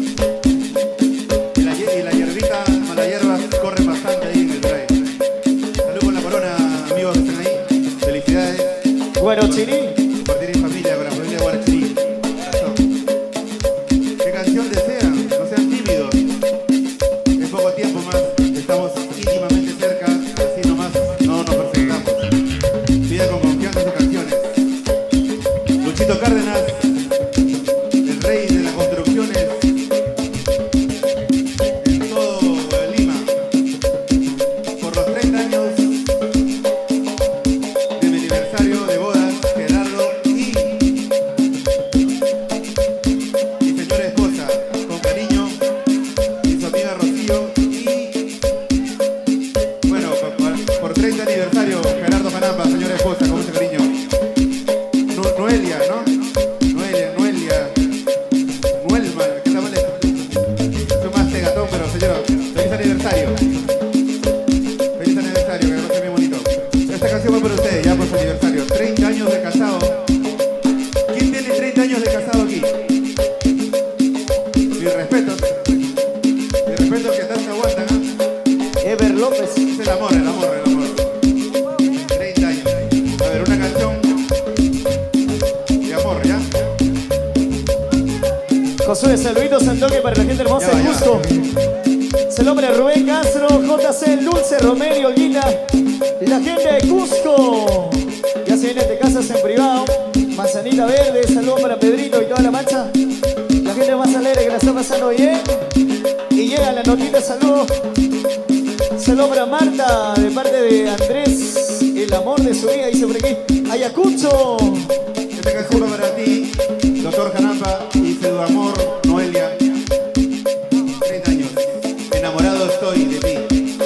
Y la hierbita, mala hierba, corren bastante ahí en el Braille. Salud con la corona, amigos que están ahí. Felicidades. Guarochirí. Compartir en familia con la familia Guarochirí. ¿Qué canción desean? No sean tímidos. En poco tiempo más estamos íntimamente cerca, así nomás no nos presentamos. Pida con confianza sus canciones. Luchito Cárdenas, el rey de las construcciones en todo Lima, por los 30 años de mi aniversario de bodas, Gerardo y señora esposa, con cariño, y su amiga Rocío, y bueno, por 30 aniversario, Gerardo Janamba, señora esposa, con mucho cariño. canción va para ustedes, ya por su aniversario. 30 años de casado. ¿Quién tiene 30 años de casado aquí? Mi respeto. Mi respeto que tanto aguantan, ¿ah? Ever López. Es el amor, el amor, el amor. 30 años. A ver, una canción de amor, ¿ya? Josué, saluditos Santoque para la gente hermosa Ya, de ya. Cusco. Se nombra Rubén Castro, JC, Dulce, Romero, Olguita. La gente de Cusco. Ya se viene de casas en privado. Manzanita Verde, saludos para Pedrito y toda la mancha. La gente más alegre que la está pasando bien. Y llega la notita, saludos. Saludos para Marta, de parte de Andrés, el amor de su vida, dice por aquí. Ayacucho. Esta canción va para ti, doctor Janampa y su amor, Noelia. 30 años. Enamorado estoy de ti.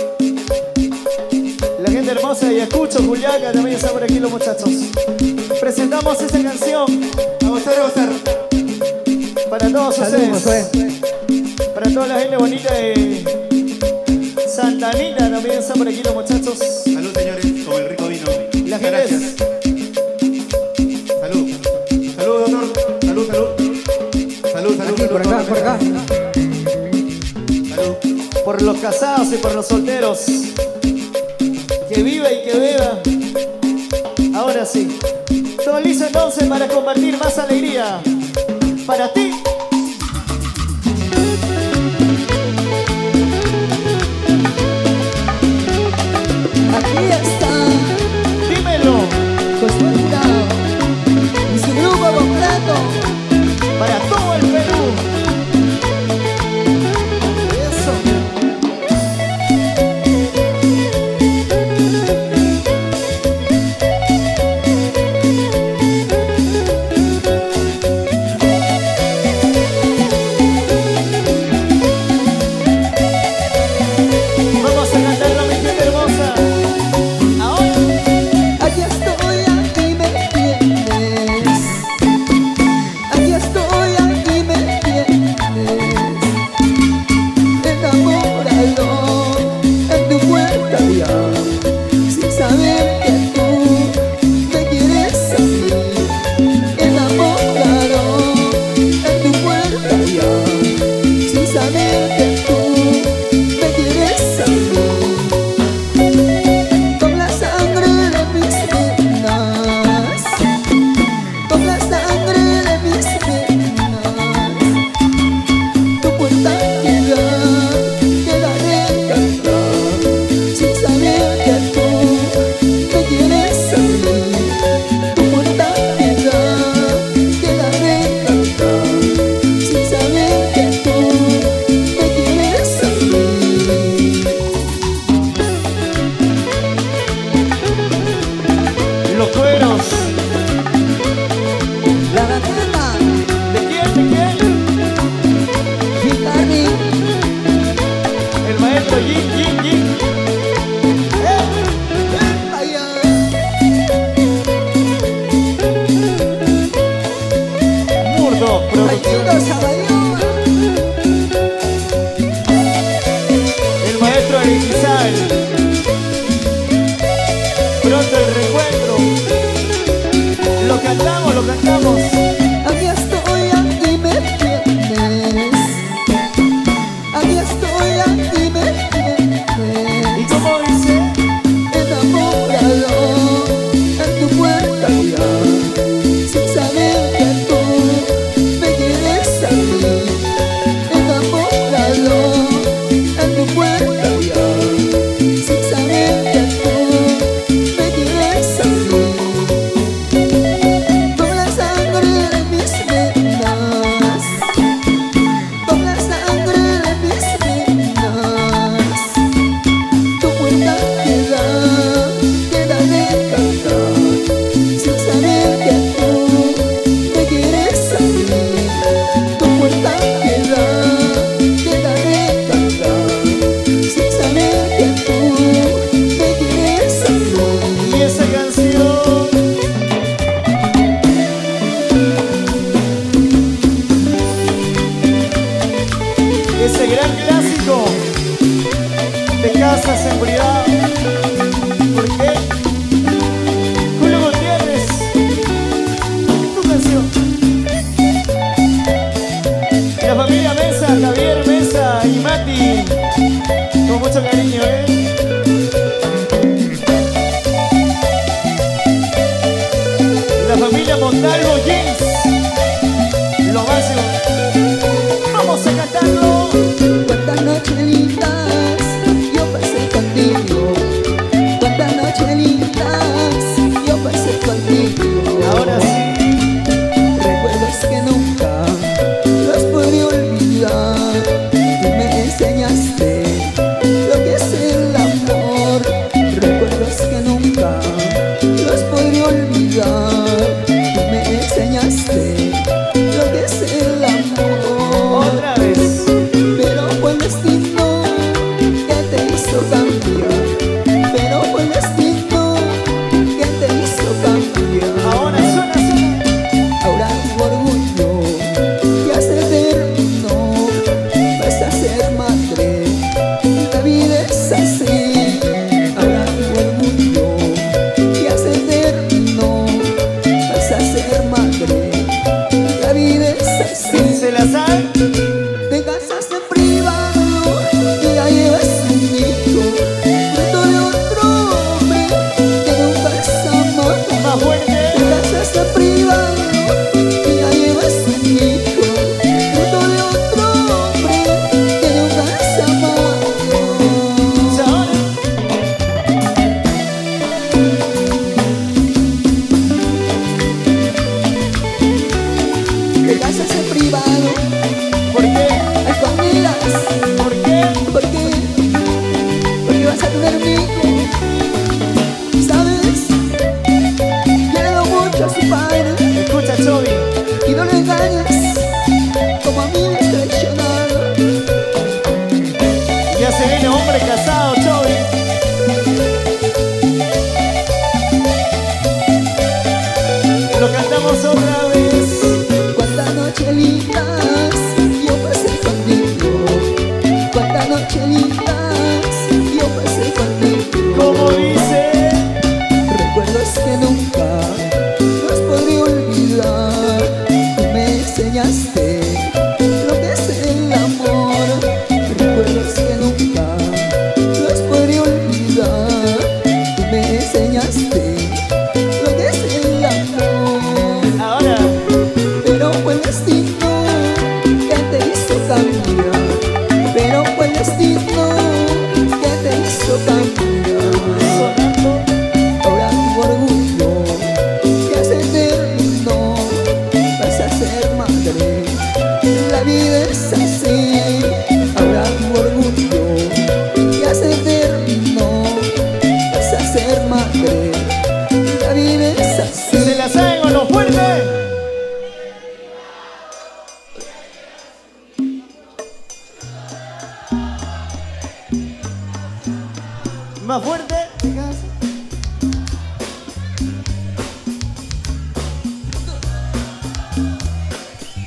La gente hermosa de Ayacucho, Juliaca, también está por aquí los muchachos. Presentamos esta canción A gozar, a gozar. para todos Saludos, ustedes. Josué. Para toda la gente bonita de Santa Anita, también están por aquí los muchachos. Salud, señores, con el rico vino. La gente Gracias. Salud. Salud, doctor. Salud, salud. Salud, salud. Aquí, salud, por acá, doctor. por acá. Salud. Por los casados y por los solteros. Que viva y que beba. Ahora sí. Todo listo entonces para compartir más alegría. Para ti. Aquí está Dímelo. Josué Jurado y su grupo completo. Para todo el Perú. Eso. Vamos a cantarlo, mi gente hermosa.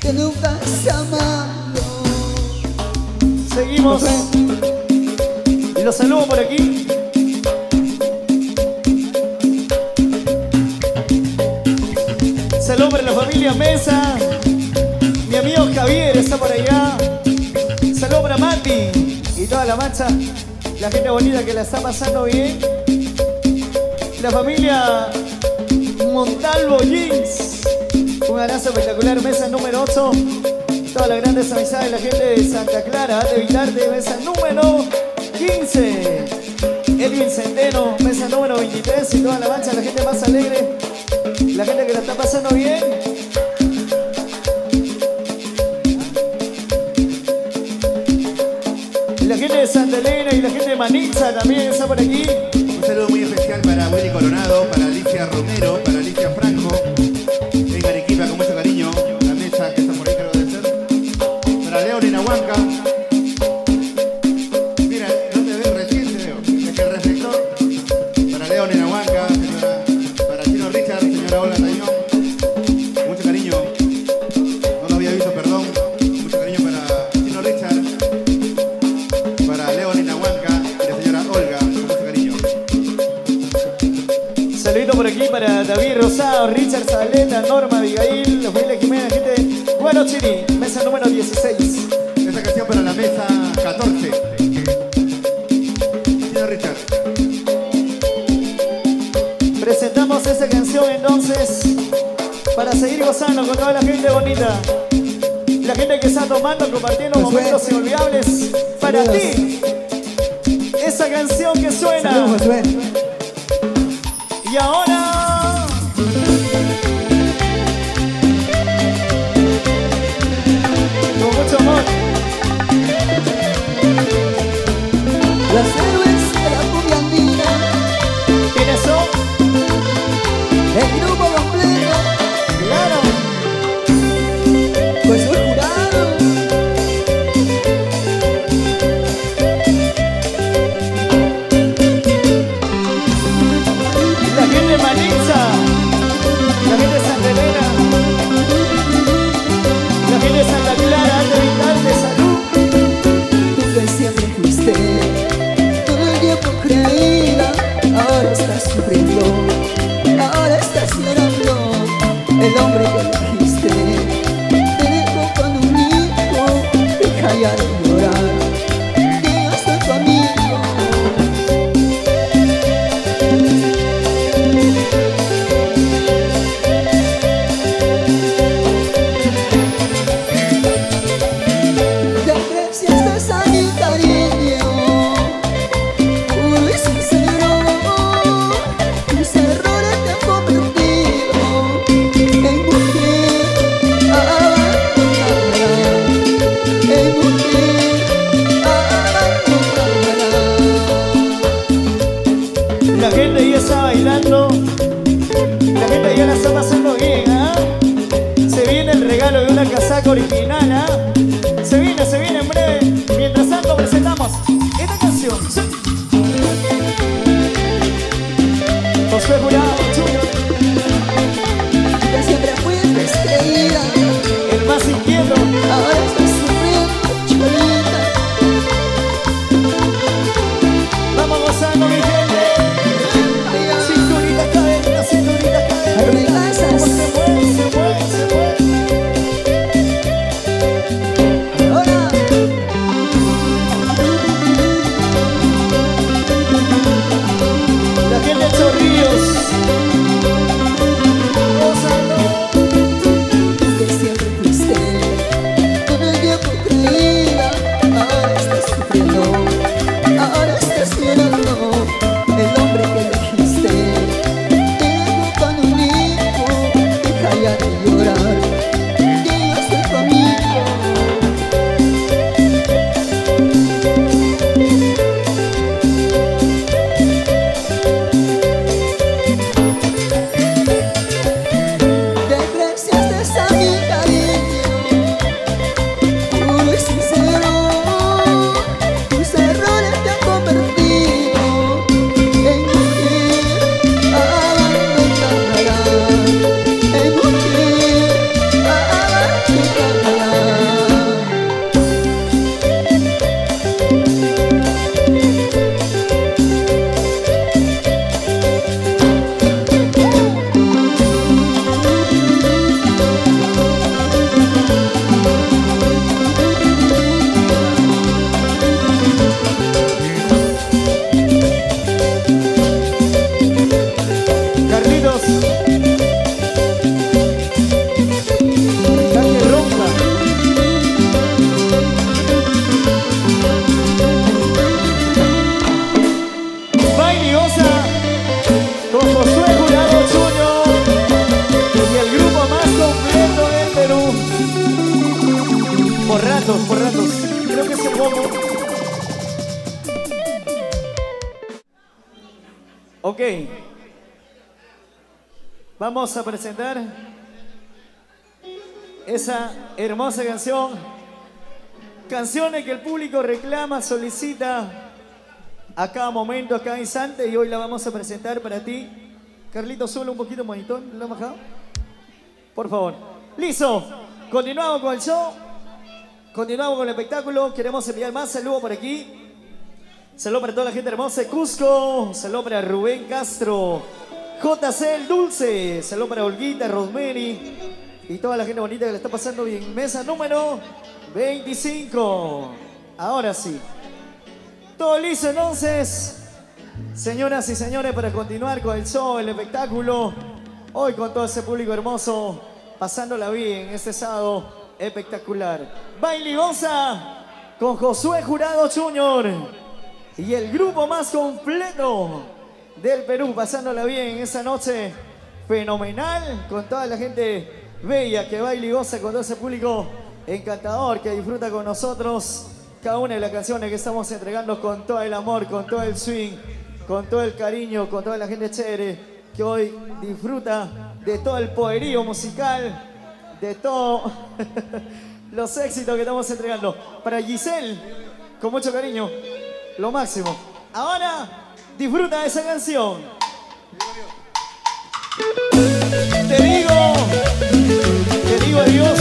que nunca has amado. Seguimos. Y los saludo por aquí. Saludos para la familia Mesa. Mi amigo Javier está por allá. Saludos para Mati y toda la mancha. La gente bonita que la está pasando bien. La familia Montalvo Jeans. Un abrazo espectacular. Mesa número 8. Todas las grandes amistades. La gente de Santa Clara, de Vitarte. Mesa número 15. Elvin Centeno. Mesa número 23. Y toda la mancha. La gente más alegre. La gente que la está pasando bien. La gente de Santa Elena y la gente de Manitza también está por aquí. Un saludo muy especial para Willy Coronado, para Alicia Romero, para Alicia Franco, en Arequipa con mucho cariño, la mesa que está por ahí creo de ser. Para León en Ahuanca. Mira, no te veo, recién te veo. Es que el reflector. Para León en Ahuanca, señora. Para Chino Richard, señora Olga Tañón. Mucho cariño. No lo había visto, perdón. Mucho cariño para Chino Richard. Para León en Ahuanca y la señora Olga, con mucho cariño. Saludito por aquí para David Rosado, Richard Zabaleta, Norma Abigail, la familia Jiménez, gente de Guanochiri, mesa número 16. Esta canción para la mesa 14. Señor Richard. Presentamos esta canción entonces para seguir gozando con toda la gente bonita. La gente que está tomando, compartiendo momentos inolvidables para ti. Esa canción que suena. Saludos, Josué. Y ahora con mucho amor. Los héroes de la cumbia andina, ¿Quiénes son? el grupo completo, Claro. Josué Jurado. La gente de Manitza, la gente de Santa Elena, la gente de Santa Clara, de Vitarte, salud. Tú que siempre fuiste todo el tiempo creída, ahora estás sufriendo, ahora estás llorando. El hombre que elegiste te dejó con un hijo, deja ya de llorar, que yo soy tu amigo. Te apreciaste a mi cariño, puro y sincero. Tus errores te han convertido en mujer abandonada, en mujer abandonada. La gente ya está bailando, la gente ya la está pasando bien, ¿ah? Se viene el regalo de una casaca original, ¿ah? Se viene en breve. Mientras tanto presentamos esta canción. Josué Jurado, Junior, Que siempre fuiste creída, el más inquieto. ahora estás sufriendo, cholita. Vamos gozando, mi gente. Cinturita cadena, cinturita cadena. Arreglazas. Se mueve, se mueve, se mueve. Ahora La gente de Chorrillos, Ok. Vamos a presentar esa hermosa canción. Canciones que el público reclama, solicita a cada momento, a cada instante, y hoy la vamos a presentar para ti. Carlito, sube un poquito el monitor, ¿lo has bajado? Por favor. Listo. Continuamos con el show. Continuamos con el espectáculo. Queremos enviar más saludos por aquí. Saludos para toda la gente hermosa de Cusco. Saludos para Rubén Castro. JC El Dulce. Saludos para Olguita, Rosemary y toda la gente bonita que le está pasando bien. Mesa número 25. Ahora sí. Todo listo entonces. Señoras y señores, para continuar con el show, el espectáculo. Hoy con todo ese público hermoso, pasándola bien este sábado espectacular. Baile y goza con Josué Jurado Jr. y el grupo más completo del Perú, pasándola bien esa noche fenomenal con toda la gente bella que baila y goza, con todo ese público encantador que disfruta con nosotros cada una de las canciones que estamos entregando con todo el amor, con todo el swing, con todo el cariño, con toda la gente chévere que hoy disfruta de todo el poderío musical, de todos los éxitos que estamos entregando. Para Giselle, con mucho cariño, lo máximo. Ahora, disfruta de esa canción. Te digo adiós.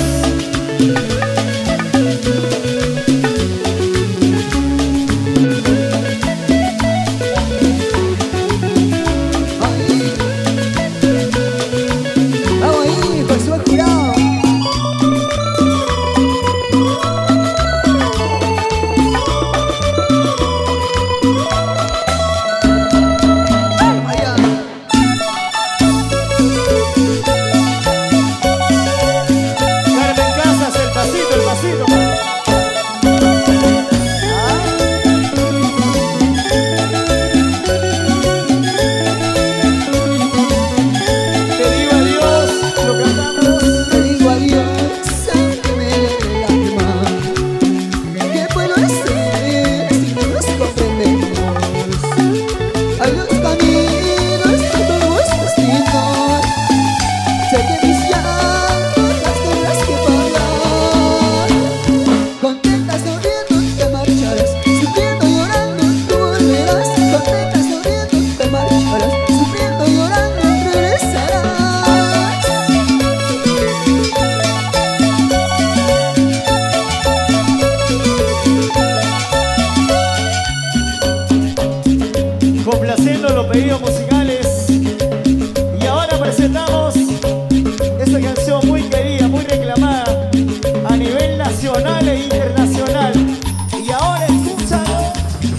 Complaciendo los pedidos musicales. Y ahora presentamos esta canción muy querida, muy reclamada a nivel nacional e internacional. Y ahora escúchalo.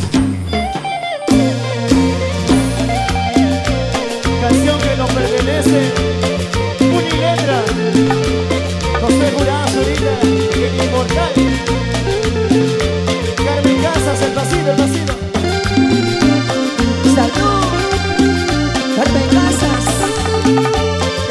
Canción que nos pertenece, una y letra. José Jurado Zurita, el inmortal. Carmen Casas, el pasito, el pasito. Salud, Carmen Casas.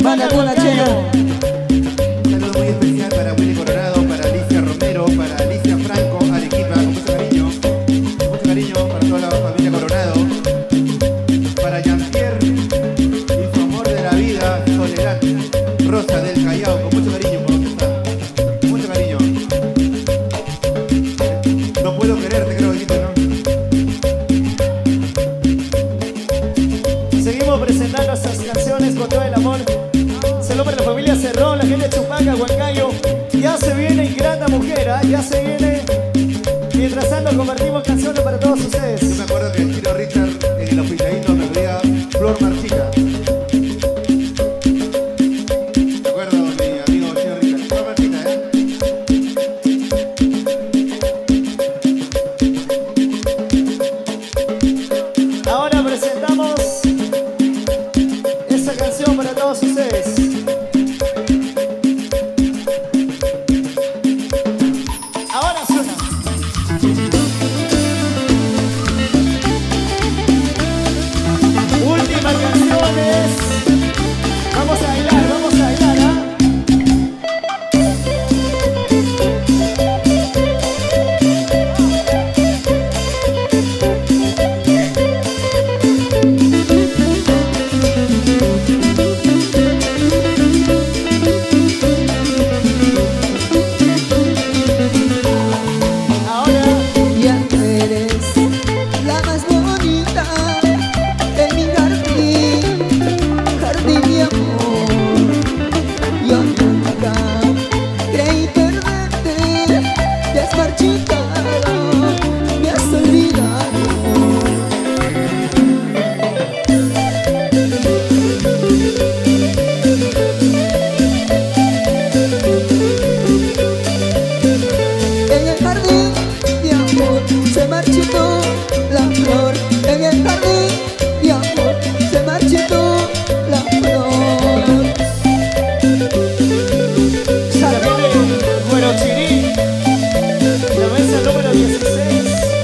Manda una chela. Un saludo muy especial para Willy Coronado, para Alicia Romero, para Alicia Franco, Arequipa, con mucho cariño para toda la familia Coronado, para Jean-Pierre y su amor de la vida, Soledad Rosa del Callao, con mucho cariño, por donde está, mucho cariño. No puedo quererte, creo que dice, ¿no? Seguimos presentando estas canciones con todo el amor. Saludos para la familia Cerrón, la gente de Chupaca, Huancayo. Ya se viene Ingrata Mujer, ¿ah? Ya se viene. Mientras tanto compartimos canciones para todos Yo ustedes. me acuerdo que el Chino Richard en el hospitadito me pedía Flor Marchita. Me acuerdo, mi amigo Chino Richard, Flor Marchita, Ahora presentamos esta canción para todos ustedes. Ahora suena. Últimas canciones. Vamos a bailar, vamos a bailar, ¿ah? Ahora. Ya eres la más bonita de mi jardín de amor. Yo nunca creí perderte, te has marchitado, me has olvidado. En el jardín de amor se marchitó la flor. En el jardín de amor se marchitó la flor. La gente de Huerochirí, la mesa número 16.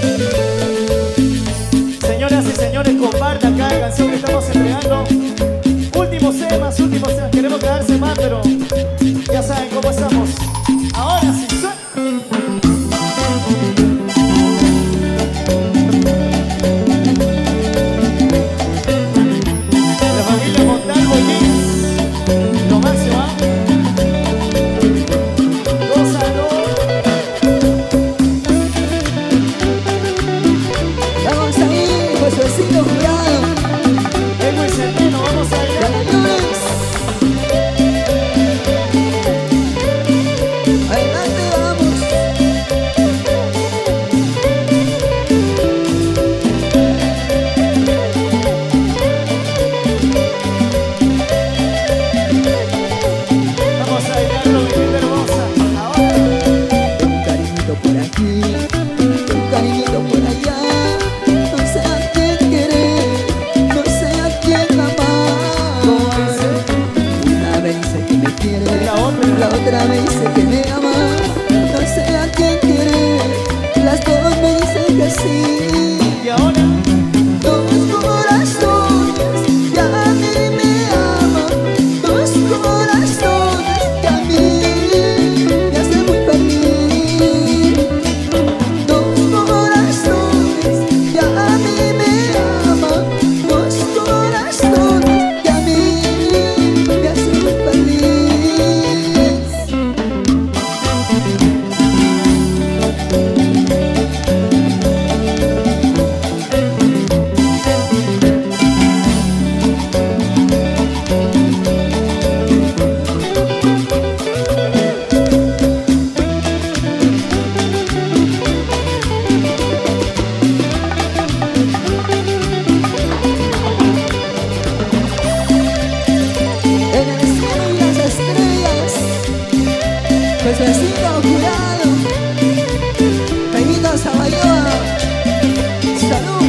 Señoras y señores, compartan cada canción que estamos entregando. Últimos temas, queremos quedarse más, pero ya saben cómo estamos. Ahora sí suena. La familia Montalvo y lo máximo, ¿ah? Gózalo. Vamos ahí, pues vecino jurado. Vengo y Centeno, vamos a ir. Ya la llores. Adelante vamos. Vamos a bailarlo, mi vida hermosa. Ahora. Un cariñito por aquí, un cariñito por allá. No sé a quién querer, no sé a quién ¿Cómo amar. dice? Una vez dice que me quiere, La otra vez dice que me ama. No sé a quién querer, las dos me dicen que sí. Y ahora. Dos corazones que a mí me aman, dos corazones que a mí me hacen muy feliz. Dos corazones que a mí me aman, dos corazones que a mí me hacen muy feliz. En el cielo y las estrellas, pues vecino jurado, Jaimito Sabayoa, salud.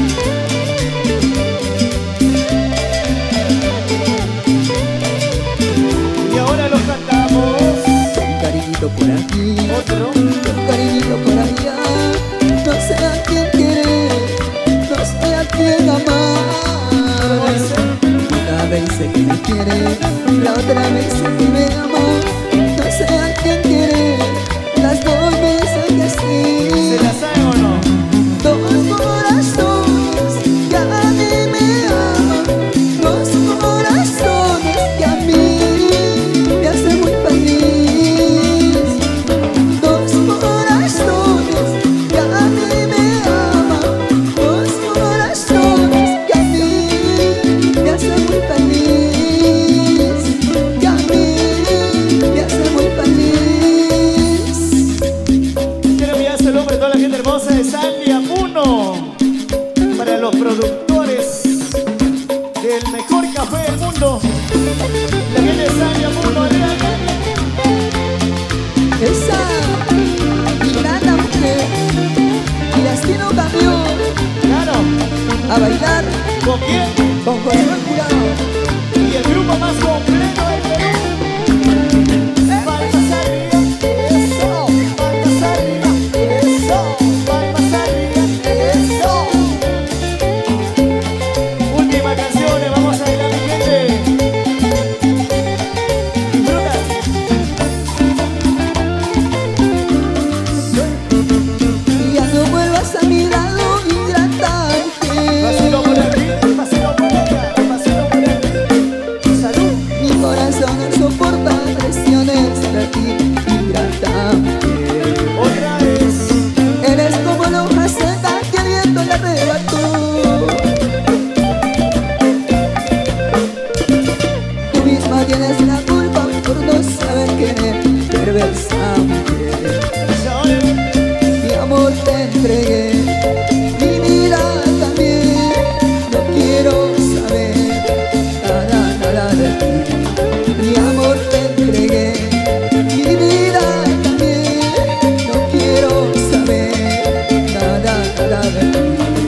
Y ahora lo cantamos. Un cariñito por aquí, Otro. un cariñito por allá. No sé a quién querer, no sé a quién ¿Cómo amar. dice? Una vez dice que me quiere, La otra me dice que me amó, no sé a quién quiere. Las dos me dicen que sí. ¿Se la saben o no? Dos corazones que a mí me aman, dos corazones que a mí me hacen muy feliz. Dos corazones que a mí me aman, dos corazones que a mí me hacen muy feliz, que a mí me hacen muy feliz. Quiero enviar ese nombre a toda la gente hermosa de Sandy Amuno, para los productores del mejor café del mundo. La gente de Sandy Amuno, Esa gran mujer y destino cambió claro. a bailar ¿Con quién? con José Jurado. Y el grupo más completo del Perú. Palmas arriba, eso. Palmas arriba, eso. Palmas arriba, eso. Últimas canciones, vamos a bailar, mi gente. Disfruta. Ya no vuelvas a mi lado hidratante. Pasito por aquí, pasito por acá, pasito por aquí. Salud. Mi corazón no soporta presiones de ti hidratante. Otra vez. Eres como la hoja seca que el viento le arrebató. Tú misma tienes la culpa por no saber querer perversamente. Y ahora, Mi amor te entregué, mi vida también. No quiero saber nada de ti. Mi amor te entregué, mi vida también. No quiero saber nada de ti.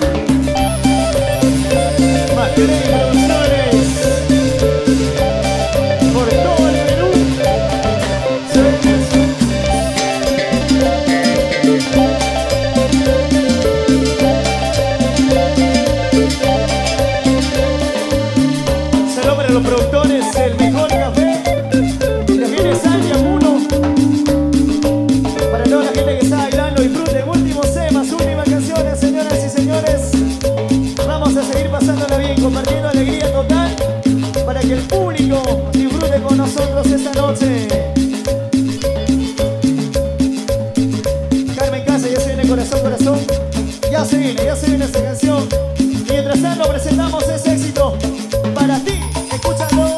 Macrey Producciones. Por todo el Perú. Salud para los productores, el mejor café. Y la gente de Sandy Amuno. Para toda la gente que está bailando, disfruten. Últimos temas, últimas canciones, señoras y señores. Vamos a seguir pasándola bien, compartiendo alegría total para que el público disfrute con nosotros esta noche. Carmen Casa, ya se viene corazón, corazón. Ya se viene esta canción. Mientras tanto presentamos ese éxito para ti. Escúchalo.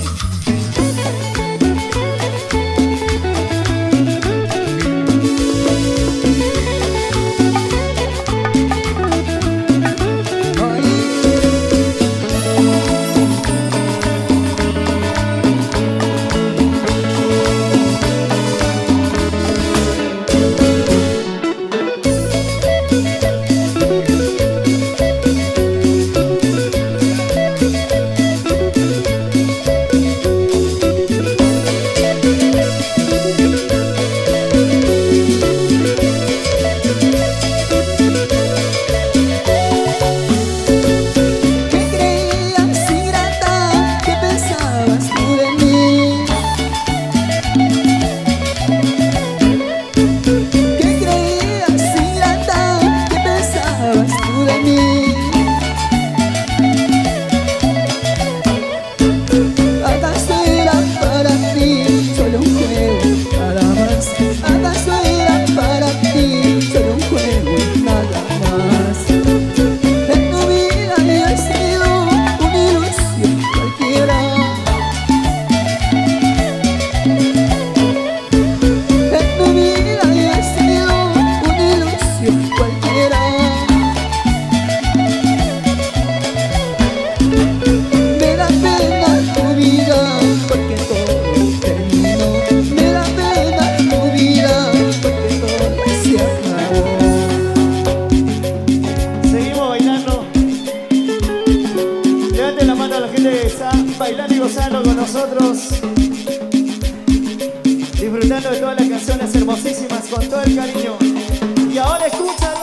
disfrutando de todas las canciones hermosísimas con todo el cariño. Y ahora escúchalo.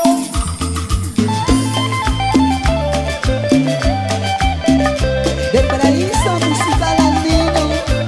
Del paraíso musical andino.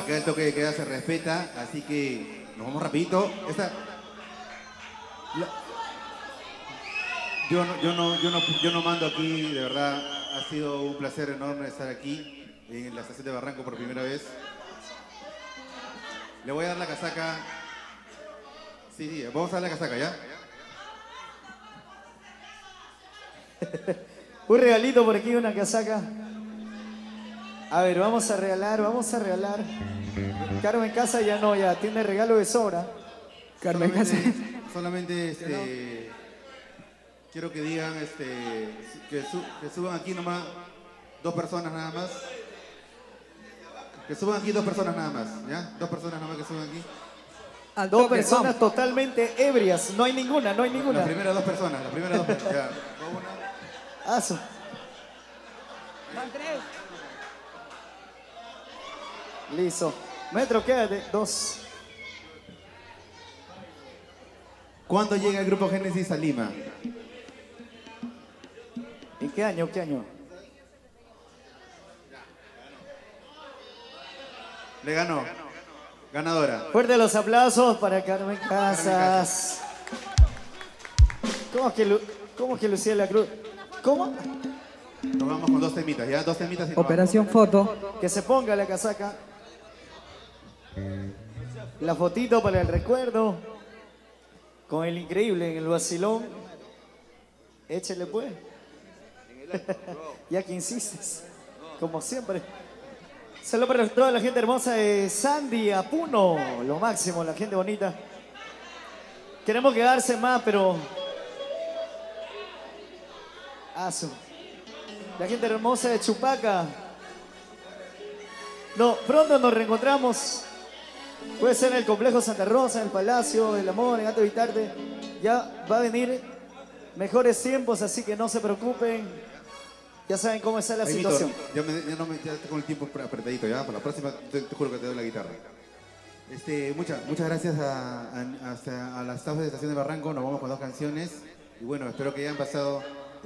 Acá el toque de queda se respeta, así que nos vamos rapidito. Yo no mando aquí, de verdad. Ha sido un placer enorme estar aquí en la estación de Barranco por primera vez. Le voy a dar la casaca. Sí, vamos a dar la casaca, ¿ya? Un regalito por aquí, una casaca. A ver, vamos a regalar. Carmen Casa ya no, ya tiene regalo de sobra. Carmen Casa. Solamente quiero que digan que suban aquí nomás 2 personas nada más. Que suban aquí 2 personas nada más, ¿ya? 2 personas nada más que suban aquí. Al 2 toque, personas vamos. totalmente ebrias. No hay ninguna. Las primeras 2 personas, ya. Aso. Listo. Metro, quédate. 2. ¿Cuándo llega el grupo Génesis a Lima? ¿En qué año? Le ganó. Ganadora. Fuerte los aplausos para Carmen Casas. ¿Cómo es que Lucía de la Cruz? ¿Cómo? Nos vamos con 2 temitas, ¿ya? 2 temitas y nos Operación foto. Que se ponga la casaca. La fotito para el recuerdo. Con el increíble en el vacilón. Échele pues. Ya que insistes. Como siempre. Saludos para toda la gente hermosa de Sandy, Apuno. Lo máximo, la gente bonita. Queremos quedarse más, pero... Aso. La gente hermosa de Chupaca. No, pronto nos reencontramos. Puede ser en el Complejo Santa Rosa, en el Palacio del Amor, en Gato Vitarte. Ya va a venir mejores tiempos, así que no se preocupen. Ya saben cómo está la Jaimito, situación. ya estoy con el tiempo apretadito, ¿ya? Para la próxima te juro que te doy la guitarra. Muchas gracias a la staff de Estación de Barranco. Nos vamos con 2 canciones. Y bueno, espero que hayan pasado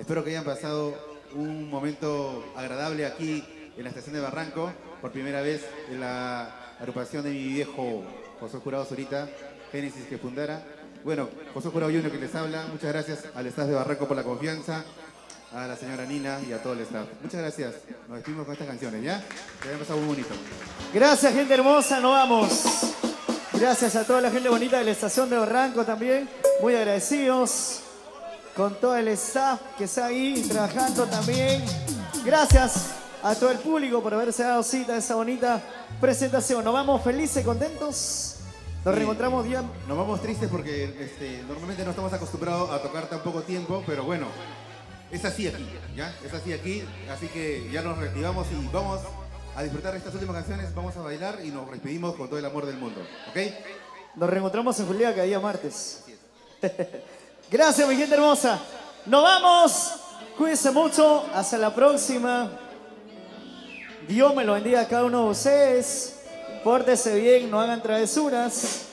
un momento agradable aquí en la Estación de Barranco. Por primera vez en la agrupación de mi viejo José Jurado Zurita, Génesis que fundara. Bueno, José Jurado Junior que les habla. Muchas gracias al staff de Barranco por la confianza. A la señora Nina y a todo el staff. Muchas gracias. Nos despedimos con estas canciones, ¿ya? Que hayan pasado muy bonito. Gracias, gente hermosa. Nos vamos. Gracias a toda la gente bonita de la Estación de Barranco también. Muy agradecidos con todo el staff que está ahí trabajando también. Gracias a todo el público por haberse dado cita a esa bonita presentación. Nos vamos felices, contentos. Nos reencontramos bien. Nos vamos tristes porque normalmente no estamos acostumbrados a tocar tan poco tiempo, pero bueno, es así aquí, ¿ya? Es así aquí, así que ya nos reactivamos y vamos a disfrutar de estas últimas canciones, vamos a bailar y nos despedimos con todo el amor del mundo, ¿ok? Nos reencontramos en Juliaca, día martes. Gracias, mi gente hermosa. Nos vamos. Cuídense mucho. Hasta la próxima. Dios me lo bendiga a cada uno de ustedes. Pórtese bien, no hagan travesuras.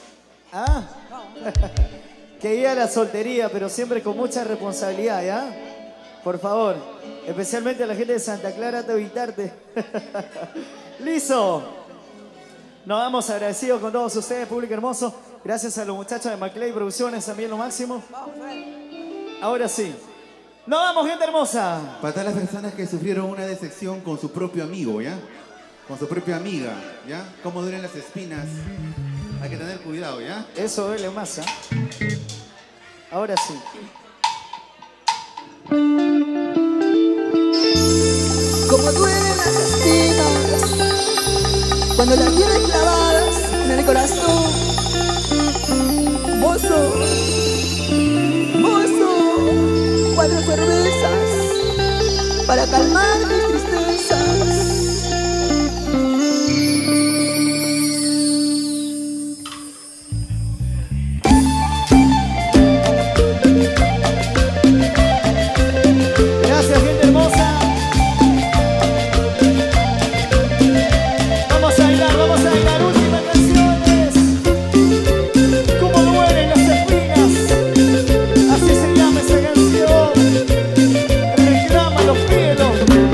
Que llegue a la soltería, pero siempre con mucha responsabilidad, ¿ya? Por favor. Especialmente a la gente de Santa Clara, te evitarte. Listo. Nos vamos agradecidos con todos ustedes, público hermoso. Gracias a los muchachos de Maclay Producciones, también lo máximo. Ahora sí. Nos vamos, gente hermosa. Para todas las personas que sufrieron una decepción con su propio amigo, ¿ya? Con su propia amiga, ¿ya? Cómo duelen las espinas. Hay que tener cuidado, ¿ya? Eso duele más, ¿eh? Ahora sí. Como duelen las espinas cuando las tienes clavadas en el corazón. Mozo, mozo, 4 cervezas para calmar mis tristezas. Gracias, gente hermosa. Vamos a bailar últimas canciones. Como duelen las espinas. Así se llama esa canción. Reclama los cielos.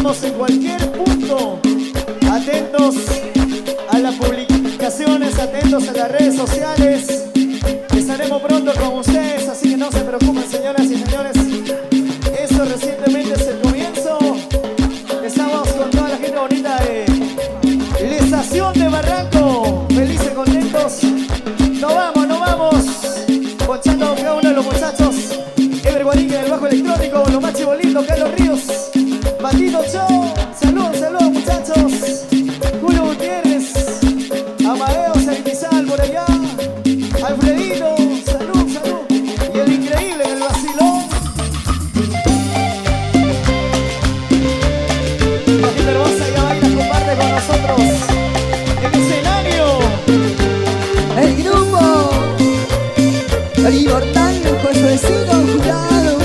Estamos en cualquier punto. Atentos a las publicaciones, atentos a las redes sociales. Estaremos pronto con ustedes, así que no se preocupen, señoras y señores. Esto recientemente es el comienzo. Estamos con toda la gente bonita de la estación de Barranco. Felices, contentos. Nos vamos. Ponchando cada uno de los muchachos. Ever Guarica en el bajo electrónico. Lo más chibolito, Carlos Ríos. Batito Show. Saludos muchachos. Julio Gutiérrez. Amadeo Saritizal por allá. Alfredito. Salud. Y el increíble en el vacilón. La gente hermosa ya baila, comparte con nosotros. En escenario. El grupo El Inmortal con su vecino Jurado.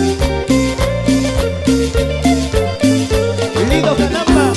Lindo Canapa.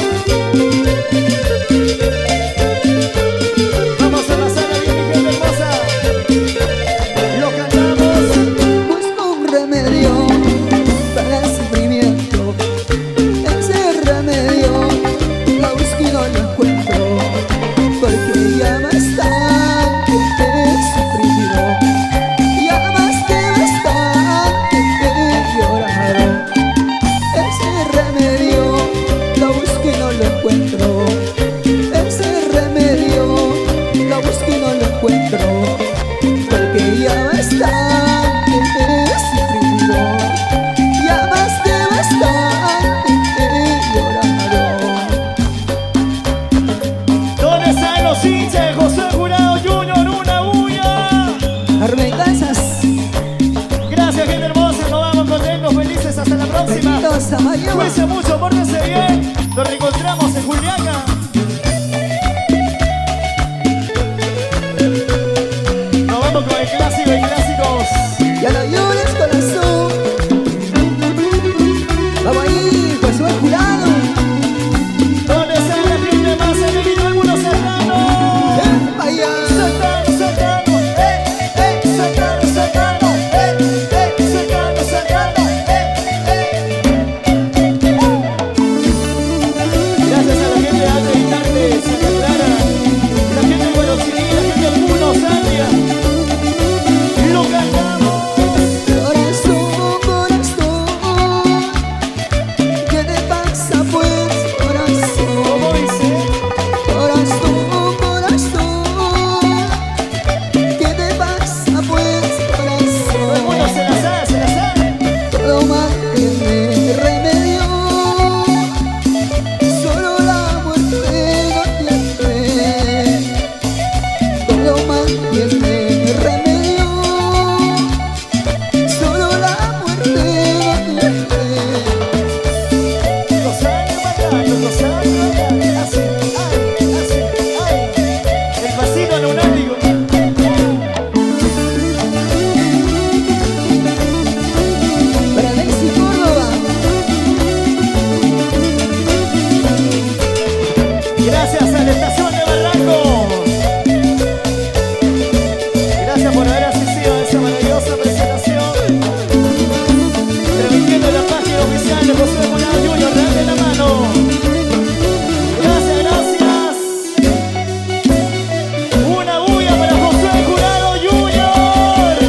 Vamos a pasarla bien, mi gente hermosa. Lo cantamos. Busco un remedio para el sufrimiento. Ese remedio lo busco y no lo encuentro, porque ya bastante he sufrido, ya más que bastante he llorado. Ese remedio lo busco y no lo encuentro, ese remedio lo busco y no lo encuentro, porque ya bastante he sufrido, ya más que bastante he llorado. ¿Dónde están los hinchas de José Jurado Junior? Una bulla. Arme Casas, Gracias, gente hermosa. Nos vamos contentos, felices. Hasta la próxima. Benito Samayoa. Cuídense mucho, pórtense bien. Nos reencontramos en Juliaca. Nos vamos con el clásico de clásicos. Ya no llores, corazón. Vamos ahí, José Jurado. ¿Dónde está la gente más enemigo del mundo cercano? Vaya. Cercano, cercano, cercano, cercano, cercano, Gracias a la gente de Alta Vitarte, Santa Clara, la gente de Guarochirí, la gente de Puno, Sandia. Lo cantamos. Corazón, corazón, ¿qué te pasa pues, corazón? Como dice, Corazón, corazón, ¿qué te pasa pues, todo el mundo corazón? se la sabe. Todo mal tiene remedio, solo la muerte no tiene. Todo mal tiene remedio, solo la muerte no tiene. Los años bailando, los años bailando. Así, ay. El pasito lunático. Para Alexis Córdoba, Gracias a la estación de Barranco. Gracias por haber asistido a esa maravillosa presentación. Transmitiendo la página oficial de José Jurado Junior. Dale la mano. Gracias. Una bulla para José Jurado Junior.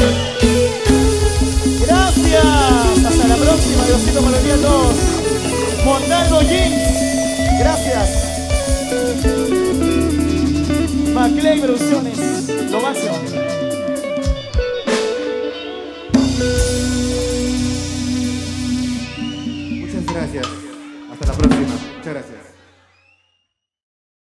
Gracias. Hasta la próxima. Diosito me lo envía a todos. Montando Jeans. Gracias. Maclay Producciones, lo máximo. Muchas gracias. Hasta la próxima. Muchas gracias.